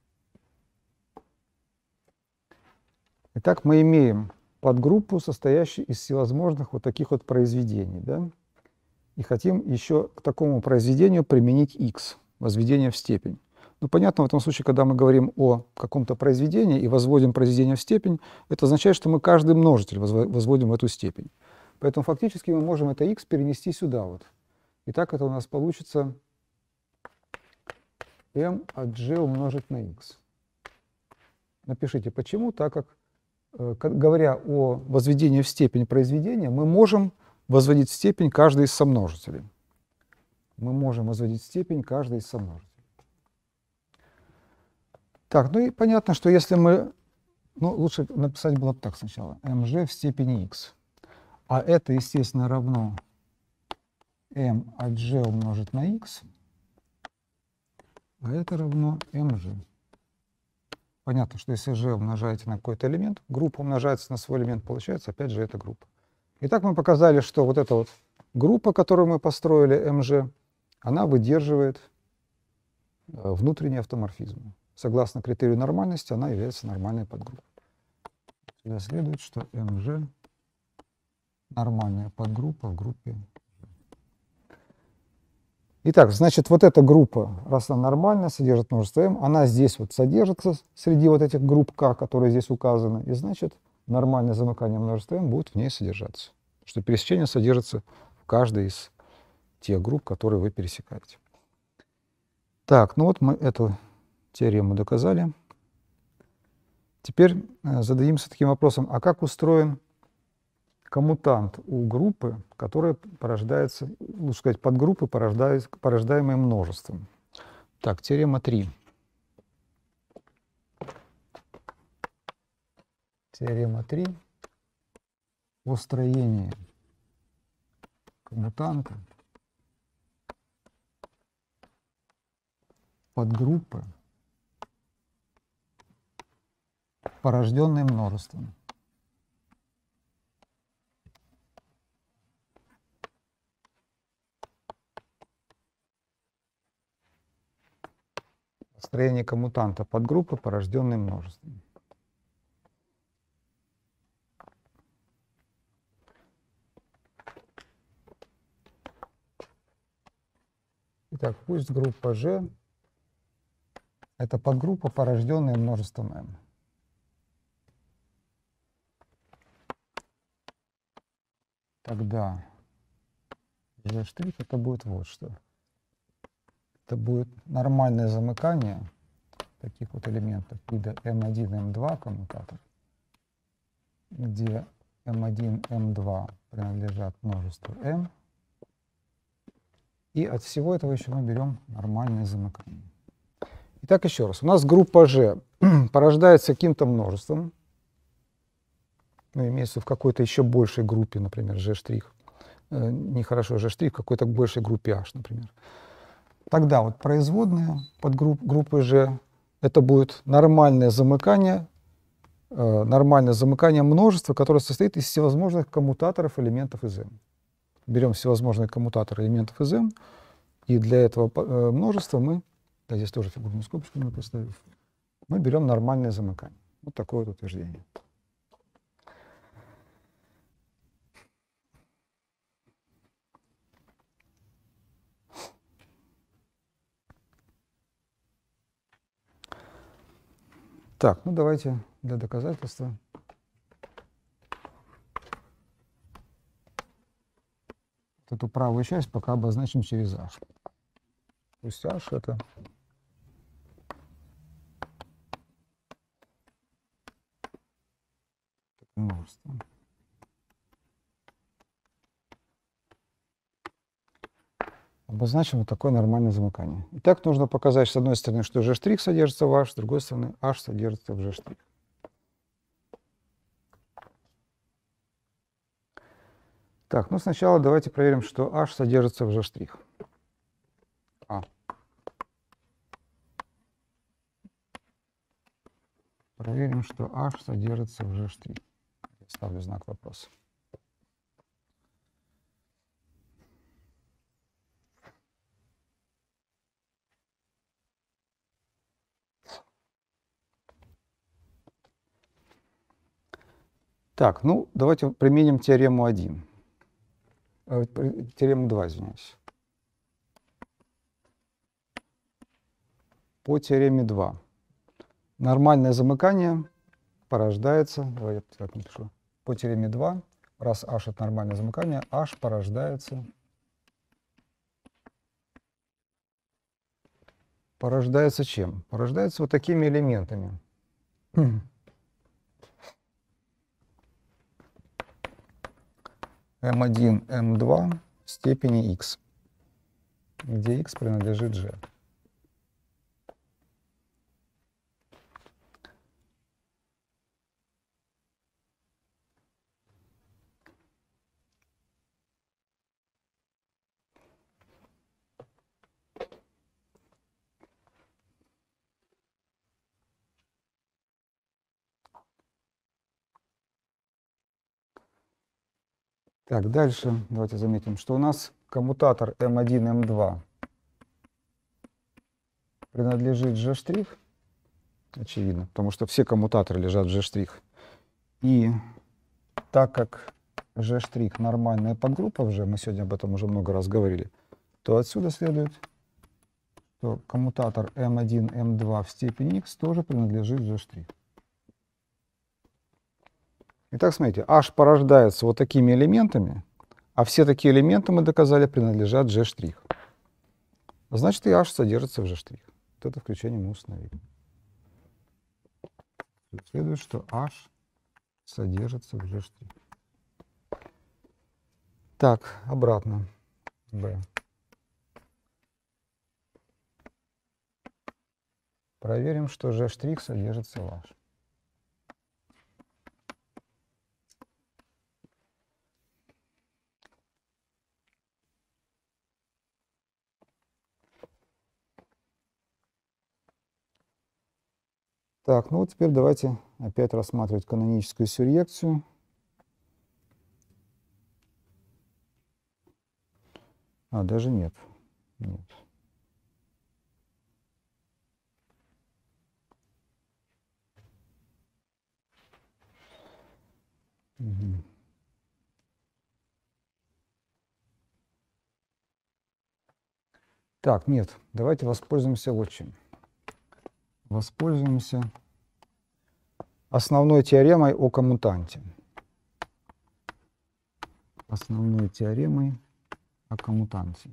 Итак, мы имеем подгруппу, состоящую из всевозможных вот таких вот произведений, да? И хотим еще к такому произведению применить x, возведение в степень. Ну, понятно, в этом случае, когда мы говорим о каком-то произведении и возводим произведение в степень, это означает, что мы каждый множитель возводим в эту степень. Поэтому фактически мы можем это x перенести сюда вот. Итак, это у нас получится m от g умножить на x. Напишите, почему, так как, э, говоря о возведении в степень произведения, мы можем возводить в степень каждый из сомножителей. Мы можем возводить в степень каждый из сомножителей. Так, ну и понятно, что если мы, ну лучше написать было бы так сначала, mg в степени x. А это, естественно, равно m от g умножить на x, а это равно mg. Понятно, что если g умножаете на какой-то элемент, группа умножается на свой элемент, получается опять же эта группа. Итак, мы показали, что вот эта вот группа, которую мы построили, mg, она выдерживает внутренний автоморфизм. Согласно критерию нормальности, она является нормальной подгруппой. Сюда следует, что mg нормальная подгруппа в группе. Итак, значит, вот эта группа, раз она нормальная, содержит множество m, она здесь вот содержится среди вот этих групп k, которые здесь указаны, и значит, нормальное замыкание множества m будет в ней содержаться. Потому что пересечение содержится в каждой из тех групп, которые вы пересекаете. Так, ну вот мы эту теорему доказали. Теперь зададимся таким вопросом, а как устроен коммутант у группы, которая порождается, лучше сказать, подгруппы, порождаемые множеством. Так, теорема три. Теорема три о строении коммутанта подгруппы, порожденной множеством. Строение коммутанта подгруппы, порожденной множеством. Итак, пусть группа G — это подгруппа, порожденная множеством m. Тогда G' это будет вот что. Это будет нормальное замыкание таких вот элементов вида эм один, эм два коммутатор, где эм один, эм два принадлежат множеству m. И от всего этого еще мы берем нормальное замыкание. Итак, еще раз. У нас группа G порождается каким-то множеством, ну, имеется в какой-то еще большей группе, например, G', э, нехорошо, G' в какой-то большей группе H, например. Тогда вот производная под групп, группой G это будет нормальное замыкание, э, нормальное замыкание множества, которое состоит из всевозможных коммутаторов элементов из M. Берем всевозможные коммутаторы элементов из M, и для этого э, множества мы, да, здесь тоже фигурную скобочку надо поставить, мы берем нормальное замыкание. Вот такое вот утверждение. Так, ну давайте для доказательства эту правую часть пока обозначим через H. Пусть H это множество. Обозначим вот такое нормальное замыкание. Итак, нужно показать, с одной стороны, что G' содержится в H, с другой стороны, H содержится в G'. Так, ну сначала давайте проверим, что H содержится в G'. А. Проверим, что H содержится в G'. Я ставлю знак вопроса. Так, ну давайте применим теорему один. Э, теорему два, извиняюсь. По теореме два. Нормальное замыкание порождается, давай я так напишу, по теореме два, раз H это нормальное замыкание, H порождается, порождается чем? Порождается вот такими элементами. эм один, эм два в степени x, где x принадлежит G. Так, дальше давайте заметим, что у нас коммутатор эм один, эм два принадлежит G', очевидно, потому что все коммутаторы лежат в G'. И так как G' нормальная подгруппа уже, мы сегодня об этом уже много раз говорили, то отсюда следует, что коммутатор эм один, эм два в степени x тоже принадлежит G'. Итак, смотрите, H порождается вот такими элементами, а все такие элементы, мы доказали, принадлежат G'. Значит, и H содержится в G'. Вот это включение мы установили. Следует, что H содержится в G'. Так, обратно. B. Проверим, что G' содержится в H. Так, ну вот теперь давайте опять рассматривать каноническую сюръекцию. А, даже нет. Нет. Угу. Так, нет, давайте воспользуемся вот чем. Воспользуемся основной теоремой о коммутанте. Основной теоремой о коммутанте.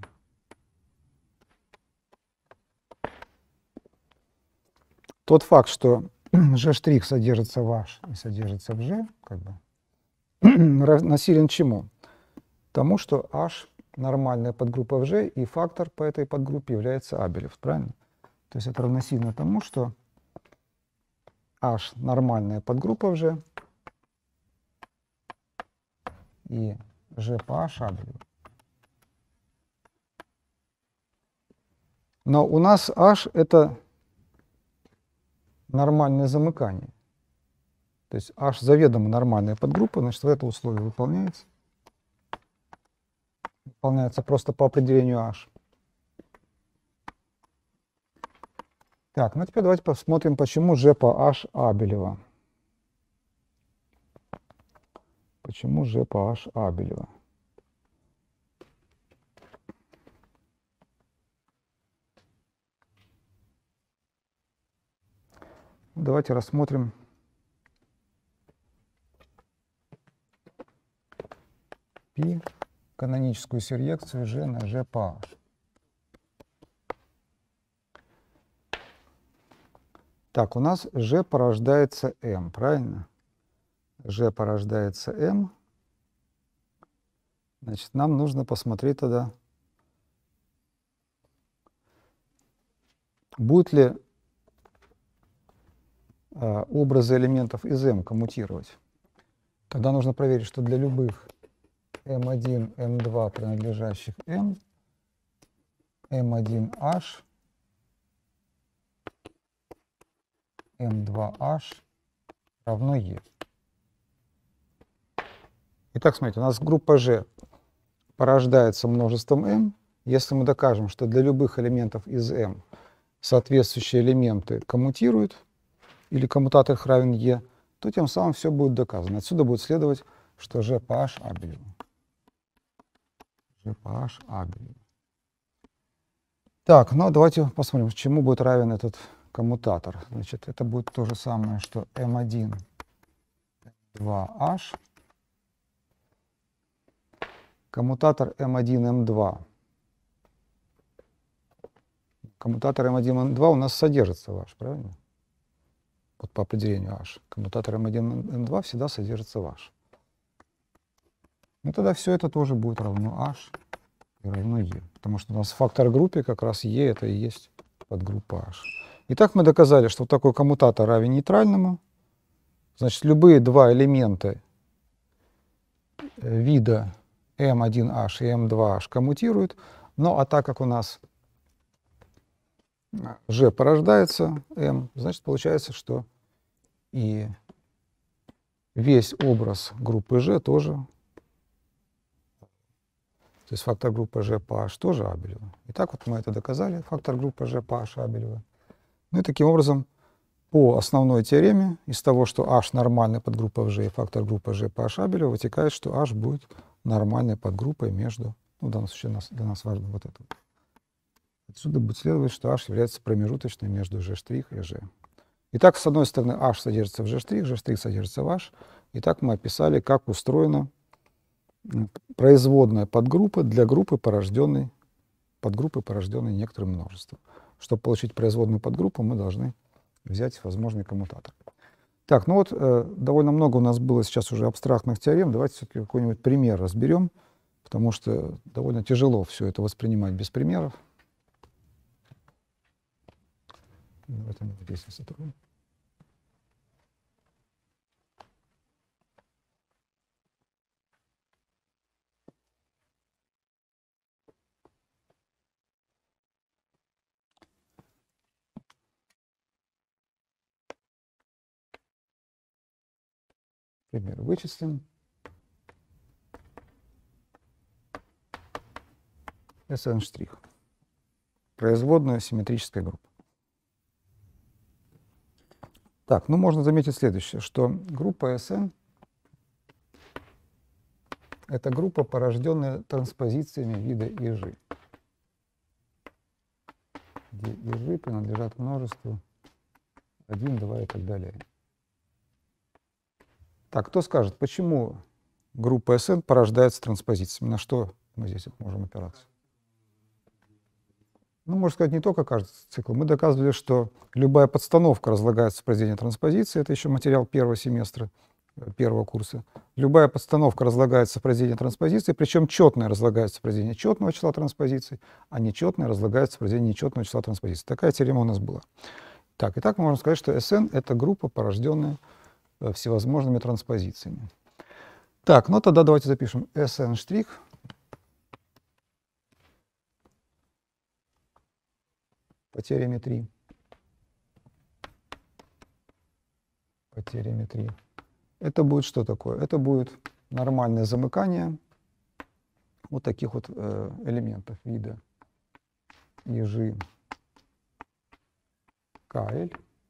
Тот факт, что G' содержится в H и содержится в G, как бы, равносилен чему? Тому, что H нормальная подгруппа в G, и фактор по этой подгруппе является Абелев, правильно? То есть это равносильно тому, что H нормальная подгруппа в G, и G по H Абелев. Но у нас H это нормальное замыкание. То есть H заведомо нормальная подгруппа, значит, это условие выполняется. Выполняется просто по определению H. Так, ну теперь давайте посмотрим, почему G по H Абелева. Почему G по H Абелева? Давайте рассмотрим π, каноническую сюръекцию G на G по H. Так, у нас G порождается M, правильно? G порождается M. Значит, нам нужно посмотреть тогда, будут ли э, образы элементов из M коммутировать. Тогда нужно проверить, что для любых эм один, эм два принадлежащих M, эм один H, эм два H равно E. Итак, смотрите, у нас группа G порождается множеством M. Если мы докажем, что для любых элементов из M соответствующие элементы коммутируют, или коммутатор их равен E, то тем самым все будет доказано. Отсюда будет следовать, что G по H Абелева. G по H Абелева. Так, ну давайте посмотрим, чему будет равен этот коммутатор. Значит, это будет то же самое, что эм один, эм два H. Коммутатор эм один, эм два. Коммутатор эм один, эм два у нас содержится в H, правильно? Вот по определению H. Коммутатор эм один, эм два всегда содержится в H. Ну тогда все это тоже будет равно H и равно E. Потому что у нас фактор группы как раз E это и есть подгруппа H. Итак, мы доказали, что такой коммутатор равен нейтральному. Значит, любые два элемента вида эм один H и эм два H коммутируют. Ну а так как у нас G порождается M, значит, получается, что и весь образ группы G тоже, то есть фактор группы G по H тоже Абелева. Итак, вот мы это доказали, фактор группы G по H Абелева. Ну и таким образом, по основной теореме, из того, что H нормальная подгруппа в G и фактор группы G по H Абелева, вытекает, что H будет нормальной подгруппой между Ну, в данном случае нас, для нас важно вот это. Отсюда будет следовать, что h является промежуточным между g' и g. Итак, с одной стороны, h содержится в g', g' содержится в h. Итак, мы описали, как устроена производная подгруппа для группы, порожденной, подгруппы, порожденной некоторым множеством. Чтобы получить производную подгруппу, мы должны взять возможный коммутатор. Так, ну вот э, довольно много у нас было сейчас уже абстрактных теорем. Давайте все-таки какой-нибудь пример разберем, потому что довольно тяжело все это воспринимать без примеров. Давайте здесь сотрудничаем. Пример вычислим. Sn'. Производная симметрическая группа. Так, ну можно заметить следующее, что группа Sn — это группа, порожденная транспозициями вида ИЖ, где ИЖ принадлежат множеству один, два и так далее. Так, кто скажет, почему группа Sn порождается транспозициями? На что мы здесь можем опираться? Ну, можно сказать, не только кажется цикл. Мы доказывали, что любая подстановка разлагается в произведении транспозиции. Это еще материал первого семестра, первого курса. Любая подстановка разлагается в произведении транспозиции, причем четная разлагается в произведении четного числа транспозиций, а нечетная разлагается в произведении нечетного числа транспозиций. Такая теорема у нас была. Так, итак, мы можем сказать, что Sn — это группа, порожденная всевозможными транспозициями. Так, ну тогда давайте запишем Sn' по теореме три. По теореме три. Это будет что такое? Это будет нормальное замыкание вот таких вот э, элементов вида ИЖ КЛ.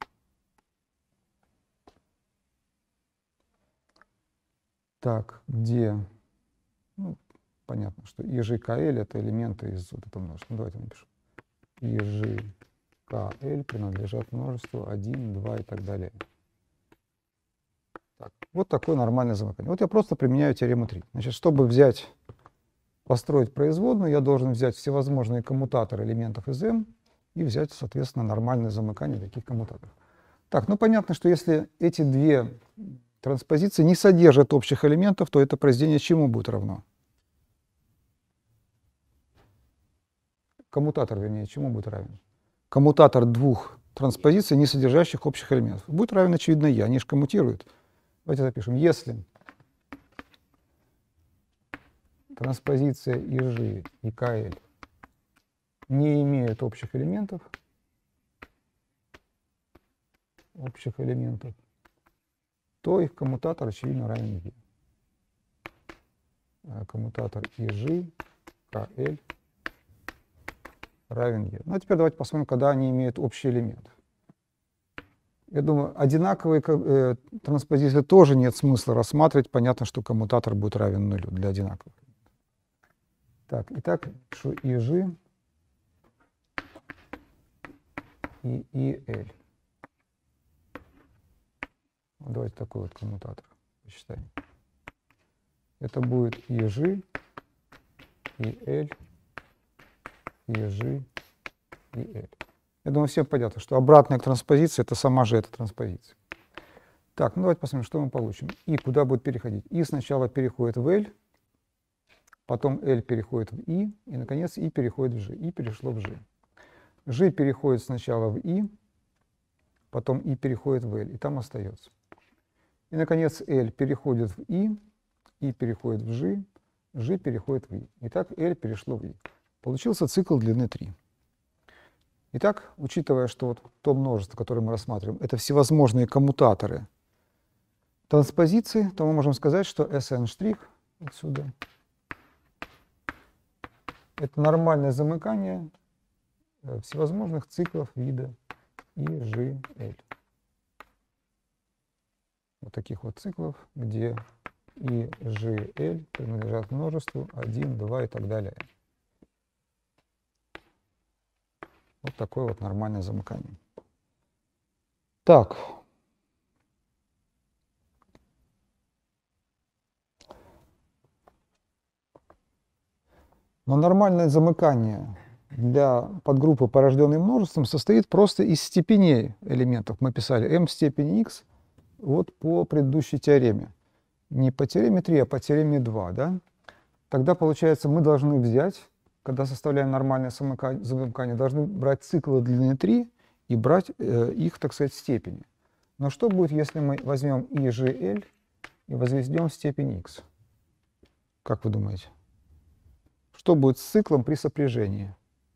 Так, где, ну, понятно, что ИЖ КЛ — это элементы из вот этого множества. Ну, давайте напишем. ИЖ КЛ принадлежат множеству один, два и так далее. Так, вот такое нормальное замыкание. Вот я просто применяю теорему три. Значит, чтобы взять, построить производную, я должен взять всевозможные коммутаторы элементов из M и взять, соответственно, нормальное замыкание таких коммутаторов. Так, ну понятно, что если эти две транспозиции не содержат общих элементов, то это произведение чему будет равно? Коммутатор, вернее, чему будет равен? Коммутатор двух транспозиций, не содержащих общих элементов. Будет равен, очевидно, я. Они же коммутируют. Давайте запишем. Если транспозиция ИЖ и КЛ не имеют общих элементов, общих элементов, то их коммутатор, очевидно, равен Е. Коммутатор ИЖ, КЛ равен Е. Ну а теперь давайте посмотрим, когда они имеют общий элемент. Я думаю, одинаковые э, транспозиции тоже нет смысла рассматривать. Понятно, что коммутатор будет равен нулю для одинаковых. Так, итак, пишу ИЖ и ИЛ. Давайте такой вот коммутатор посчитаем. Это будет ИЖ, ИЛ, ИЖ, ИЛ. Я думаю, всем понятно, что обратная к транспозиции — это сама же эта транспозиция. Так, ну давайте посмотрим, что мы получим. И куда будет переходить? И сначала переходит в L, потом L переходит в И, и, наконец, И переходит в G. И перешло в G. G переходит сначала в И, потом И переходит в L, и там остается. И, наконец, L переходит в И, И переходит в G, G переходит в И. Итак, L перешло в И. Получился цикл длины три. Итак, учитывая, что вот то множество, которое мы рассматриваем, это всевозможные коммутаторы транспозиции, то мы можем сказать, что Sn' отсюда это нормальное замыкание всевозможных циклов вида ИЖЛ. Вот таких вот циклов, где и жи эль принадлежат множеству один, два и так далее. Вот такое вот нормальное замыкание. Так. Но нормальное замыкание для подгруппы, порожденной множеством, состоит просто из степеней элементов. Мы писали m в степени x вот по предыдущей теореме. Не по теореме три, а по теореме два. Да? Тогда, получается, мы должны взять, когда составляем нормальное замыкание, должны брать циклы длины три и брать э, их, так сказать, степени. Но что будет, если мы возьмем и жи эль и возведем в степень x? Как вы думаете? Что будет с циклом при сопряжении?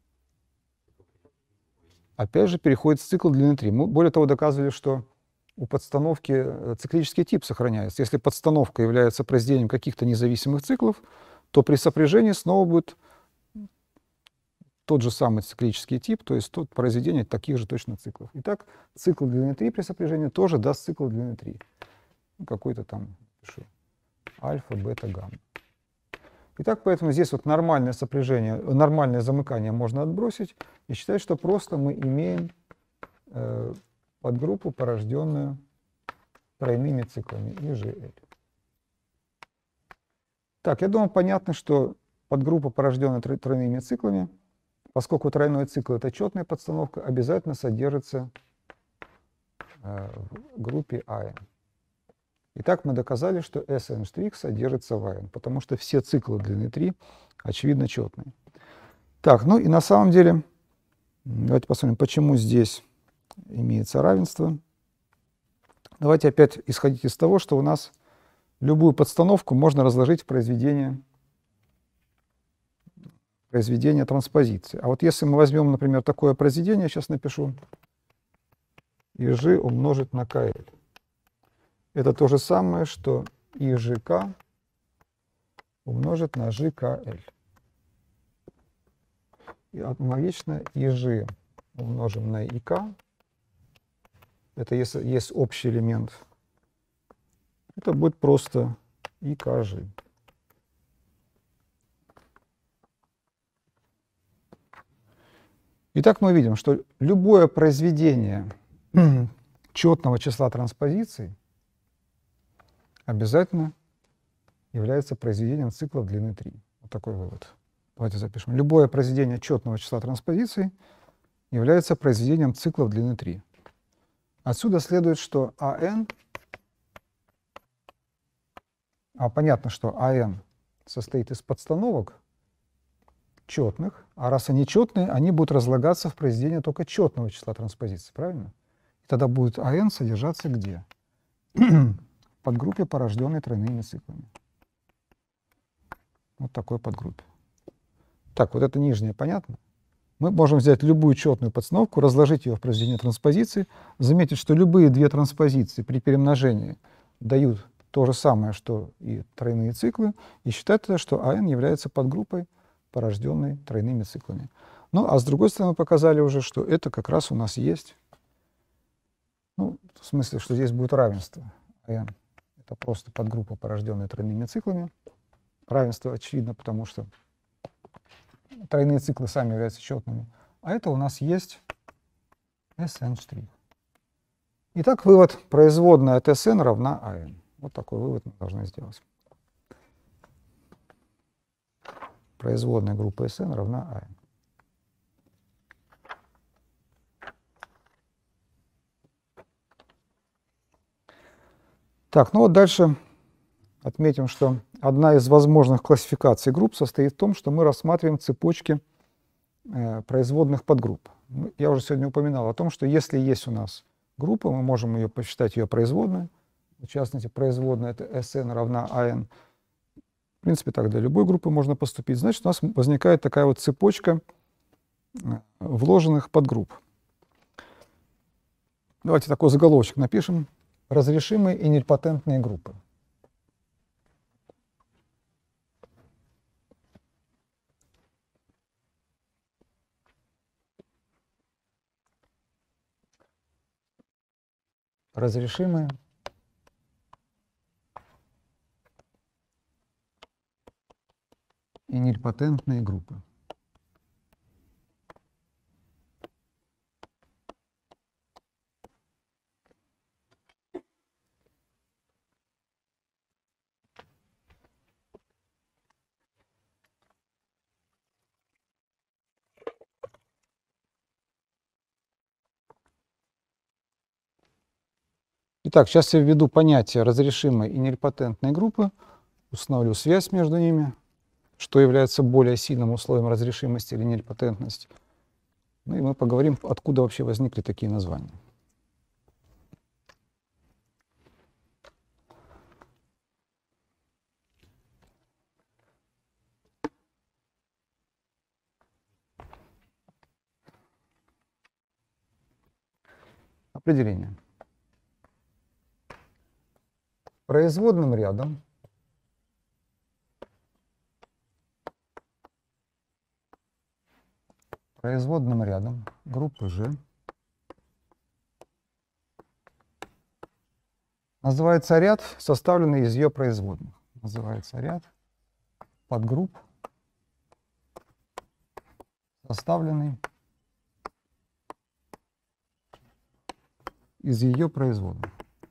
Опять же, переходит в цикл длины три. Мы, более того, доказывали, что у подстановки циклический тип сохраняется. Если подстановка является произведением каких-то независимых циклов, то при сопряжении снова будет тот же самый циклический тип, то есть тот произведение таких же точно циклов. Итак, цикл длины три при сопряжении тоже даст цикл длины три. Какой-то там, пишу, альфа, бета, гамма. Итак, поэтому здесь вот нормальное сопряжение, нормальное замыкание можно отбросить и считать, что просто мы имеем э, подгруппу, порожденную тройными циклами и жи эль. Так, я думаю, понятно, что подгруппа, порожденная тройными циклами, поскольку тройной цикл — это четная подстановка, обязательно содержится э, в группе эй эн. Итак, мы доказали, что эс эн' содержится в эй эн, потому что все циклы длины три, очевидно, четные. Так, ну и на самом деле, давайте посмотрим, почему здесь имеется равенство. Давайте опять исходить из того, что у нас любую подстановку можно разложить в произведение, произведение транспозиции. А вот если мы возьмем, например, такое произведение, сейчас напишу, и G умножить на ка эль. Это то же самое, что и жи ка умножить на жи ка эль. И аналогично и G умножим на и ка. Это если есть общий элемент. Это будет просто и ка жи. Итак, мы видим, что любое произведение четного числа транспозиций обязательно является произведением циклов длины три. Вот такой вывод. Давайте запишем. Любое произведение четного числа транспозиций является произведением циклов длины три. Отсюда следует, что эй эн, а понятно, что эй эн состоит из подстановок четных, а раз они четные, они будут разлагаться в произведение только четного числа транспозиций, правильно? И тогда будет эй эн содержаться где? В подгруппе, порожденной тройными циклами. Вот такой подгруппе. Так, вот это нижнее понятно? Мы можем взять любую четную подстановку, разложить ее в произведение транспозиции, заметить, что любые две транспозиции при перемножении дают то же самое, что и тройные циклы, и считать тогда, что эй эн является подгруппой, порожденной тройными циклами. Ну, а с другой стороны, мы показали уже, что это как раз у нас есть, ну, в смысле, что здесь будет равенство. эй эн — это просто подгруппа, порожденная тройными циклами. Равенство очевидно, потому что тройные циклы сами являются четными. А это у нас есть эс эн'. Итак, вывод: производная от эс эн равна эй эн. Вот такой вывод мы должны сделать. Производная группы эс эн равна эй эн. Так, ну вот дальше отметим, что одна из возможных классификаций групп состоит в том, что мы рассматриваем цепочки э, производных подгрупп. Я уже сегодня упоминал о том, что если есть у нас группа, мы можем ее посчитать ее производной. В частности, производная — это эс эн равна эй эн. В принципе, так для любой группы можно поступить. Значит, у нас возникает такая вот цепочка вложенных подгрупп. Давайте такой заголовочек напишем: разрешимые и нильпотентные группы. Разрешимые и нильпотентные группы. Итак, сейчас я введу понятие разрешимой и нильпотентной группы, установлю связь между ними, что является более сильным условием разрешимости или нильпотентности. Ну и мы поговорим, откуда вообще возникли такие названия. Определение. Производным рядом производным рядом группы G называется ряд, составленный из ее производных. Называется ряд подгрупп, составленный из ее производных.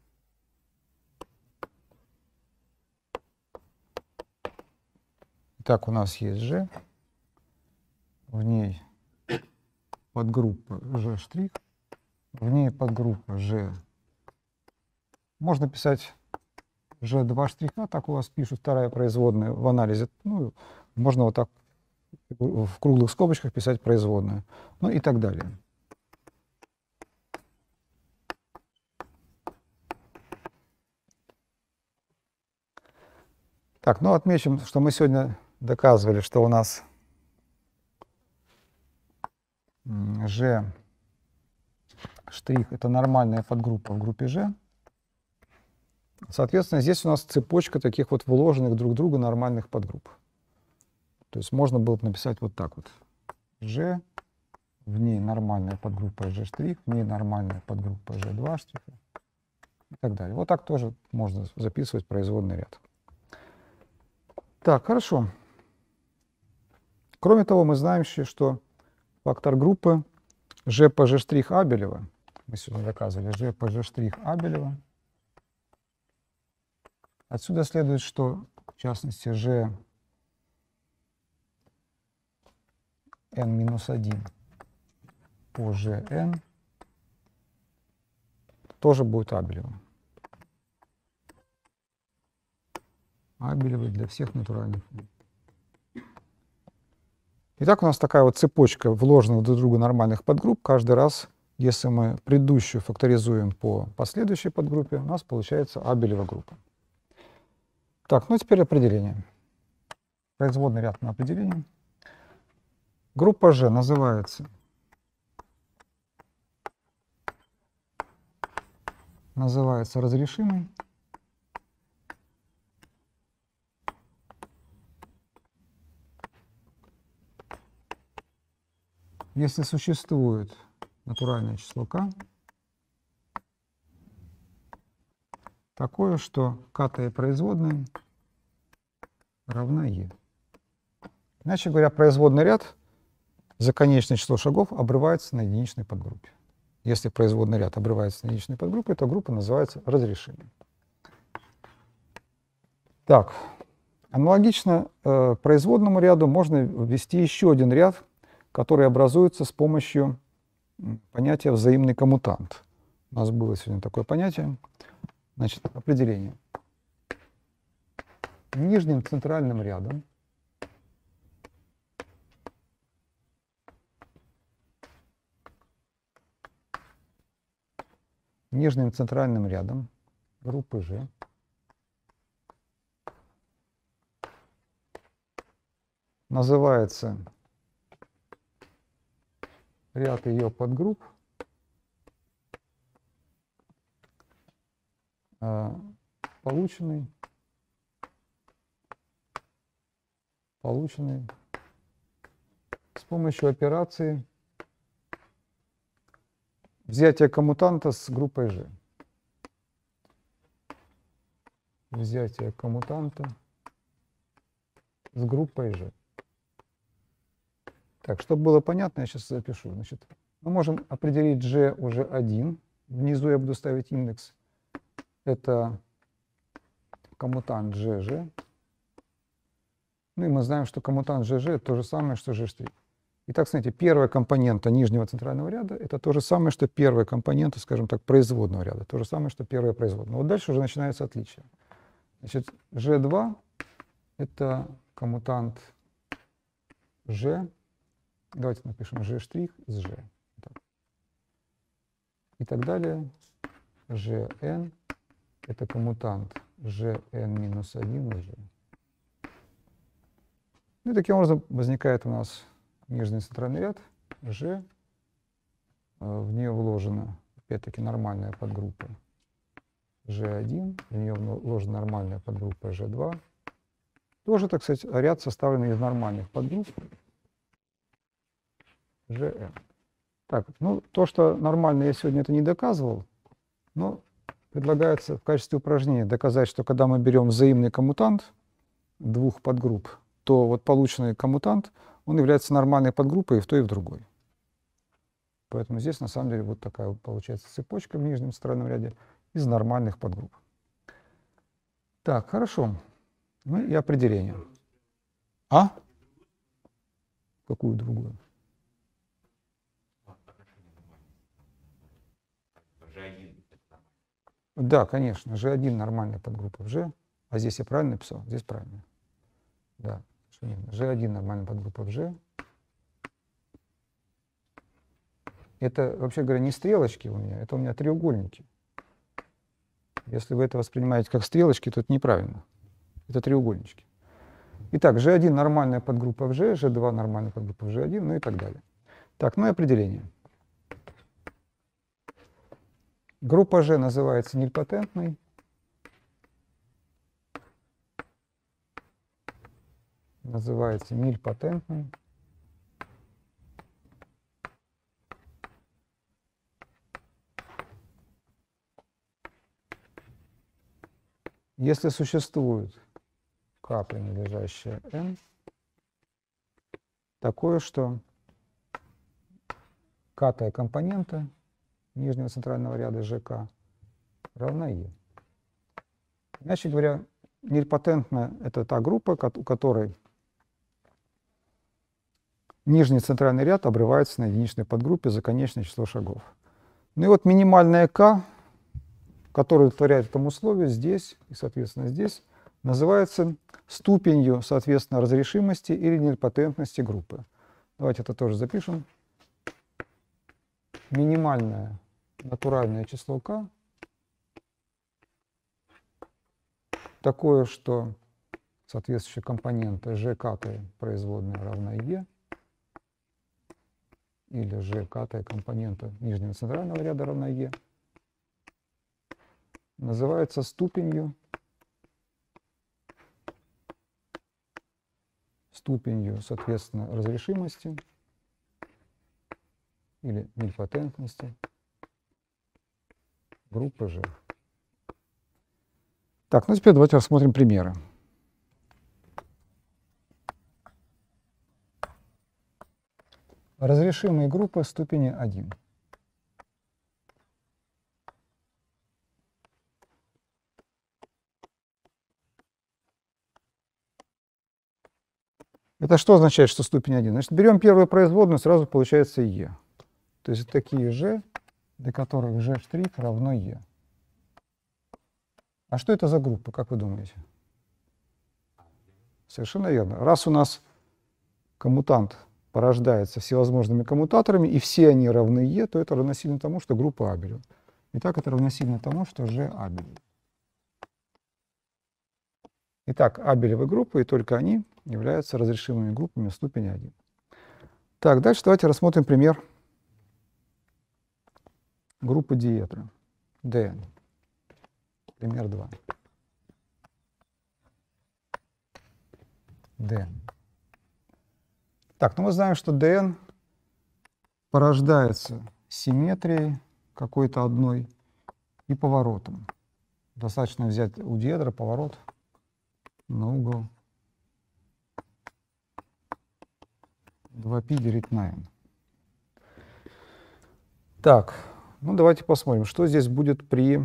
Итак, у нас есть G, в ней подгруппа G', в ней подгруппа G. Можно писать G два штриха, так у вас пишут, вторая производная в анализе. Ну, можно вот так в круглых скобочках писать производную, ну и так далее. Так, ну отмечим, что мы сегодня доказывали, что у нас G' это нормальная подгруппа в группе G. Соответственно, здесь у нас цепочка таких вот вложенных друг в друга нормальных подгрупп. То есть можно было бы написать вот так вот. G, в ней нормальная подгруппа G', в ней нормальная подгруппа G два' и так далее. Вот так тоже можно записывать производный ряд. Так, хорошо. Кроме того, мы знаем еще, что фактор группы G по G' Абелева, мы сегодня доказывали, G по G' Абелева. Отсюда следует, что, в частности, G n минус один по Gn тоже будет Абелевым. Абелевый для всех натуральных. Итак, у нас такая вот цепочка вложенных друг в друга нормальных подгрупп. Каждый раз, если мы предыдущую факторизуем по последующей подгруппе, у нас получается Абелева группа. Так, ну теперь определение. Производный ряд на определение. Группа G называется называется разрешимой. Если существует натуральное число k, такое, что k-тая производная равна e. Иначе говоря, производный ряд за конечное число шагов обрывается на единичной подгруппе. Если производный ряд обрывается на единичной подгруппе, то группа называется разрешимой. Так, аналогично э, производному ряду можно ввести еще один ряд, который образуется с помощью понятия взаимный коммутант. У нас было сегодня такое понятие. Значит, определение. Нижним центральным рядом нижним центральным рядом группы G называется ряд ее подгрупп, полученный, полученный с помощью операции взятия коммутанта с группой G. Взятие коммутанта с группой G. Так, чтобы было понятно, я сейчас запишу. Значит, мы можем определить G уже один. Внизу я буду ставить индекс. Это коммутант джи джи. Ну и мы знаем, что коммутант джи джи это то же самое, что G'. Итак, смотрите, первая компонента нижнего центрального ряда это то же самое, что первая компонента, скажем так, производного ряда. То же самое, что первая производная. Вот дальше уже начинается отличие. Значит, джи два это коммутант G. Давайте напишем G' с G. Так. И так далее. Gn это коммутант Gn минус один с G. Ну и таким образом возникает у нас нижний центральный ряд G. В нее вложена, опять-таки, нормальная подгруппа джи один. В нее вложена нормальная подгруппа джи два. Тоже, так сказать, ряд, составленный из нормальных подгрупп Gn. Так, ну, то, что нормально, я сегодня это не доказывал, но предлагается в качестве упражнения доказать, что когда мы берем взаимный коммутант двух подгрупп, то вот полученный коммутант, он является нормальной подгруппой и в той, и в другой. Поэтому здесь, на самом деле, вот такая вот получается цепочка в нижнем центральном ряде из нормальных подгрупп. Так, хорошо. Ну и определение. А? Какую другую? Да, конечно, джи один нормальная подгруппа в G, а здесь я правильно написал? Здесь правильно. Да, джи один нормальная подгруппа в G. Это, вообще говоря, не стрелочки у меня, это у меня треугольники. Если вы это воспринимаете как стрелочки, то это неправильно. Это треугольнички. Итак, джи один нормальная подгруппа в G, джи два нормальная подгруппа в джи один, ну и так далее. Так, ну и определение. Группа G называется нильпотентной. Называется нильпотентной. Если существует К, принадлежащее N, такое, что К-тая компонента нижнего центрального ряда ЖК равна Е. Иначе говоря, нильпотентная — это та группа, у которой нижний центральный ряд обрывается на единичной подгруппе за конечное число шагов. Ну и вот минимальная К, которая удовлетворяет этому условию здесь и, соответственно, здесь, называется ступенью, соответственно, разрешимости или нильпотентности группы. Давайте это тоже запишем. Минимальное натуральное число К такое, что соответствующая компонента ЖК производная равна Е, или ЖК компонента нижнего центрального ряда равна Е, называется ступенью, ступенью, соответственно, разрешимости или нильпотентности группы G. Так, ну теперь давайте рассмотрим примеры. Разрешимые группы ступени один. Это что означает, что ступень один? Значит, берем первую производную, сразу получается Е. То есть такие G, для которых G' равно Е. А что это за группа, как вы думаете? Совершенно верно. Раз у нас коммутант порождается всевозможными коммутаторами, и все они равны Е, то это равносильно тому, что группа Абеля. Итак, это равносильно тому, что G Абеля. Итак, Абелевы группы, и только они являются разрешимыми группами ступени один. Так, дальше давайте рассмотрим пример группы диедра. Dn. Пример два. Dn. Так, ну мы знаем, что Dn порождается симметрией какой-то одной и поворотом. Достаточно взять у диедра поворот на угол два π делить на n. Так, ну давайте посмотрим, что здесь будет при,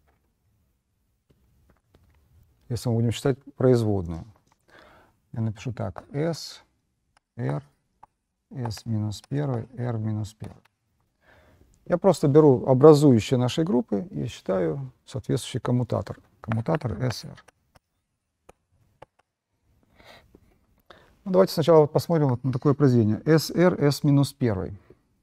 если мы будем считать производную. Я напишу так, s, r, s минус один, r минус один. Я просто беру образующие нашей группы и считаю соответствующий коммутатор. Коммутатор эс эр. Ну, давайте сначала посмотрим вот на такое произведение. эс эр, s минус один.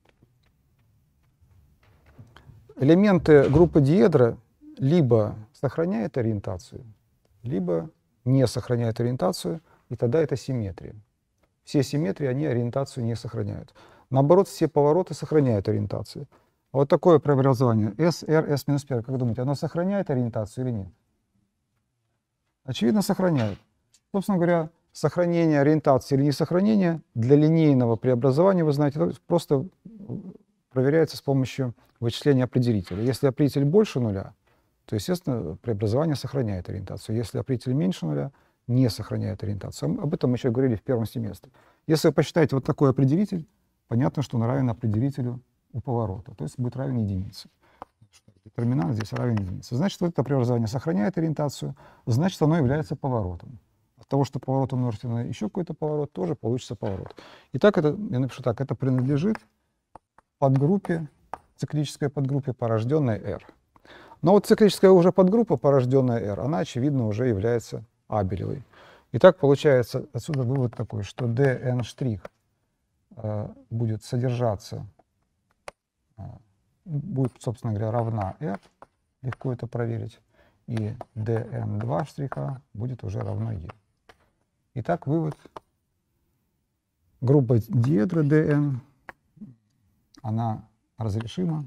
Элементы группы диедра либо сохраняют ориентацию, либо не сохраняют ориентацию, и тогда это симметрия. Все симметрии, они ориентацию не сохраняют. Наоборот, все повороты сохраняют ориентацию. Вот такое преобразование эс эр, s минус один. Как думаете, оно сохраняет ориентацию или нет? Очевидно, сохраняет. Собственно говоря, сохранение ориентации или несохранение для линейного преобразования, вы знаете, просто проверяется с помощью вычисления определителя. Если определитель больше нуля, то, естественно, преобразование сохраняет ориентацию. Если определитель меньше нуля, не сохраняет ориентацию. Об этом мы еще говорили в первом семестре. Если вы посчитаете вот такой определитель, понятно, что он равен определителю у поворота, то есть будет равен единице. Детерминант здесь равен единице. Значит, вот это преобразование сохраняет ориентацию, значит, оно является поворотом. От того, что поворот умножить на еще какой-то поворот, тоже получится поворот. Итак, это, я напишу так, это принадлежит подгруппе, циклической подгруппе, порожденной R. Но вот циклическая уже подгруппа, порожденная R, она, очевидно, уже является абелевой. Итак, получается отсюда вывод такой, что dn' э, будет содержаться, э, будет, собственно говоря, равна R, легко это проверить, и ди эн два штриха будет уже равно E. Итак, вывод. Группа диедра dn, она разрешима,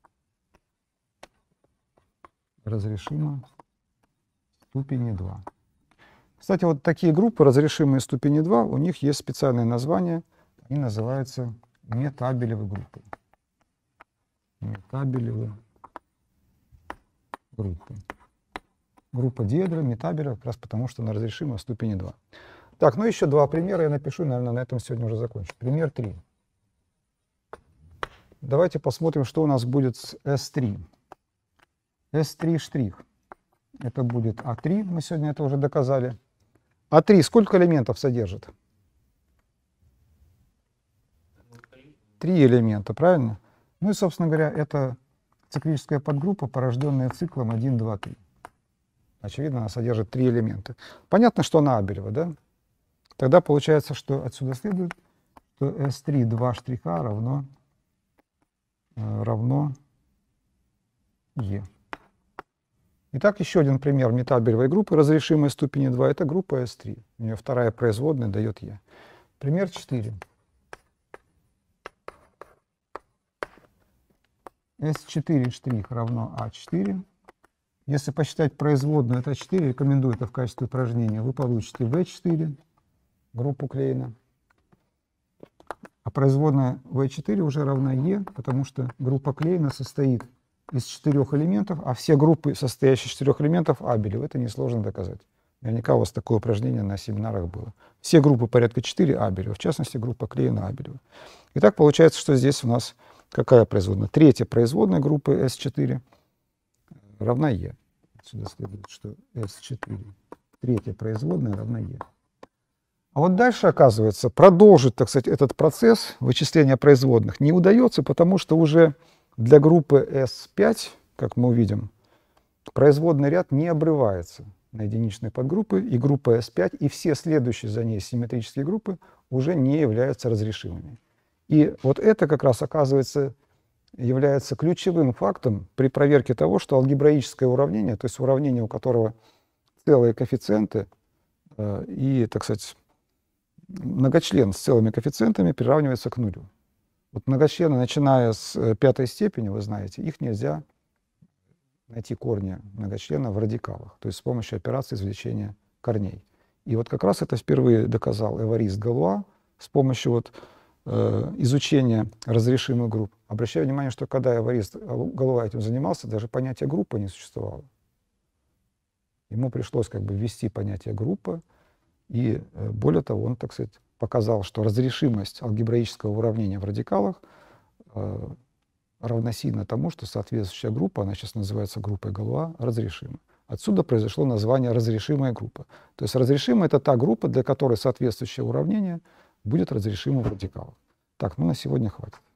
разрешима ступени два. Кстати, вот такие группы, разрешимые ступени два, у них есть специальное название, они называются метабелевые группы. Метабелевые группы. Группа диедра, метабеля, как раз потому, что она разрешима в ступени два. Так, ну еще два примера я напишу, наверное, на этом сегодня уже закончу. Пример три. Давайте посмотрим, что у нас будет с эс три. эс три штрих. Это будет а три, мы сегодня это уже доказали. а три сколько элементов содержит? Три элемента, правильно? Ну и, собственно говоря, это циклическая подгруппа, порожденная циклом один, два, три. Очевидно, она содержит три элемента. Понятно, что она абелева, да? Тогда получается, что отсюда следует, что эс три два штриха равно, равно Е. Итак, еще один пример метабелевой группы, разрешимой ступени два, это группа эс три. У нее вторая производная дает Е. Пример четыре. эс четыре штрих равно а четыре. Если посчитать производную от а четыре, рекомендую это в качестве упражнения, вы получите вэ четыре, группу Клейна. А производная вэ четыре уже равна Е, потому что группа Клейна состоит из четырех элементов, а все группы, состоящие из четырех элементов, абелевы. Это несложно доказать. Наверняка у вас такое упражнение на семинарах было. Все группы порядка четыре абелевы, в частности, группа Клейна абелева. Итак, получается, что здесь у нас какая производная? Третья производная группы эс четыре равна Е. Отсюда следует, что эс четыре, третья производная, равна Е. А вот дальше, оказывается, продолжить, так сказать, этот процесс вычисления производных не удается, потому что уже для группы эс пять, как мы увидим, производный ряд не обрывается на единичные подгруппы, и группа эс пять, и все следующие за ней симметрические группы уже не являются разрешимыми. И вот это как раз, оказывается, является ключевым фактом при проверке того, что алгебраическое уравнение, то есть уравнение, у которого целые коэффициенты э, и, так сказать, многочлен с целыми коэффициентами приравнивается к нулю. Вот многочлены, начиная с пятой степени, вы знаете, их нельзя найти корни многочлена в радикалах, то есть с помощью операции извлечения корней. И вот как раз это впервые доказал Эварист Галуа с помощью вот, э, изучения разрешимых групп. Обращаю внимание, что когда Эварист Галуа этим занимался, даже понятия группы не существовало. Ему пришлось как бы ввести понятие группа, и более того, он, так сказать, показал, что разрешимость алгебраического уравнения в радикалах э, равносильно тому, что соответствующая группа, она сейчас называется группой Галуа, разрешима. Отсюда произошло название разрешимая группа. То есть разрешимая — это та группа, для которой соответствующее уравнение будет разрешимо в радикалах. Так, ну на сегодня хватит.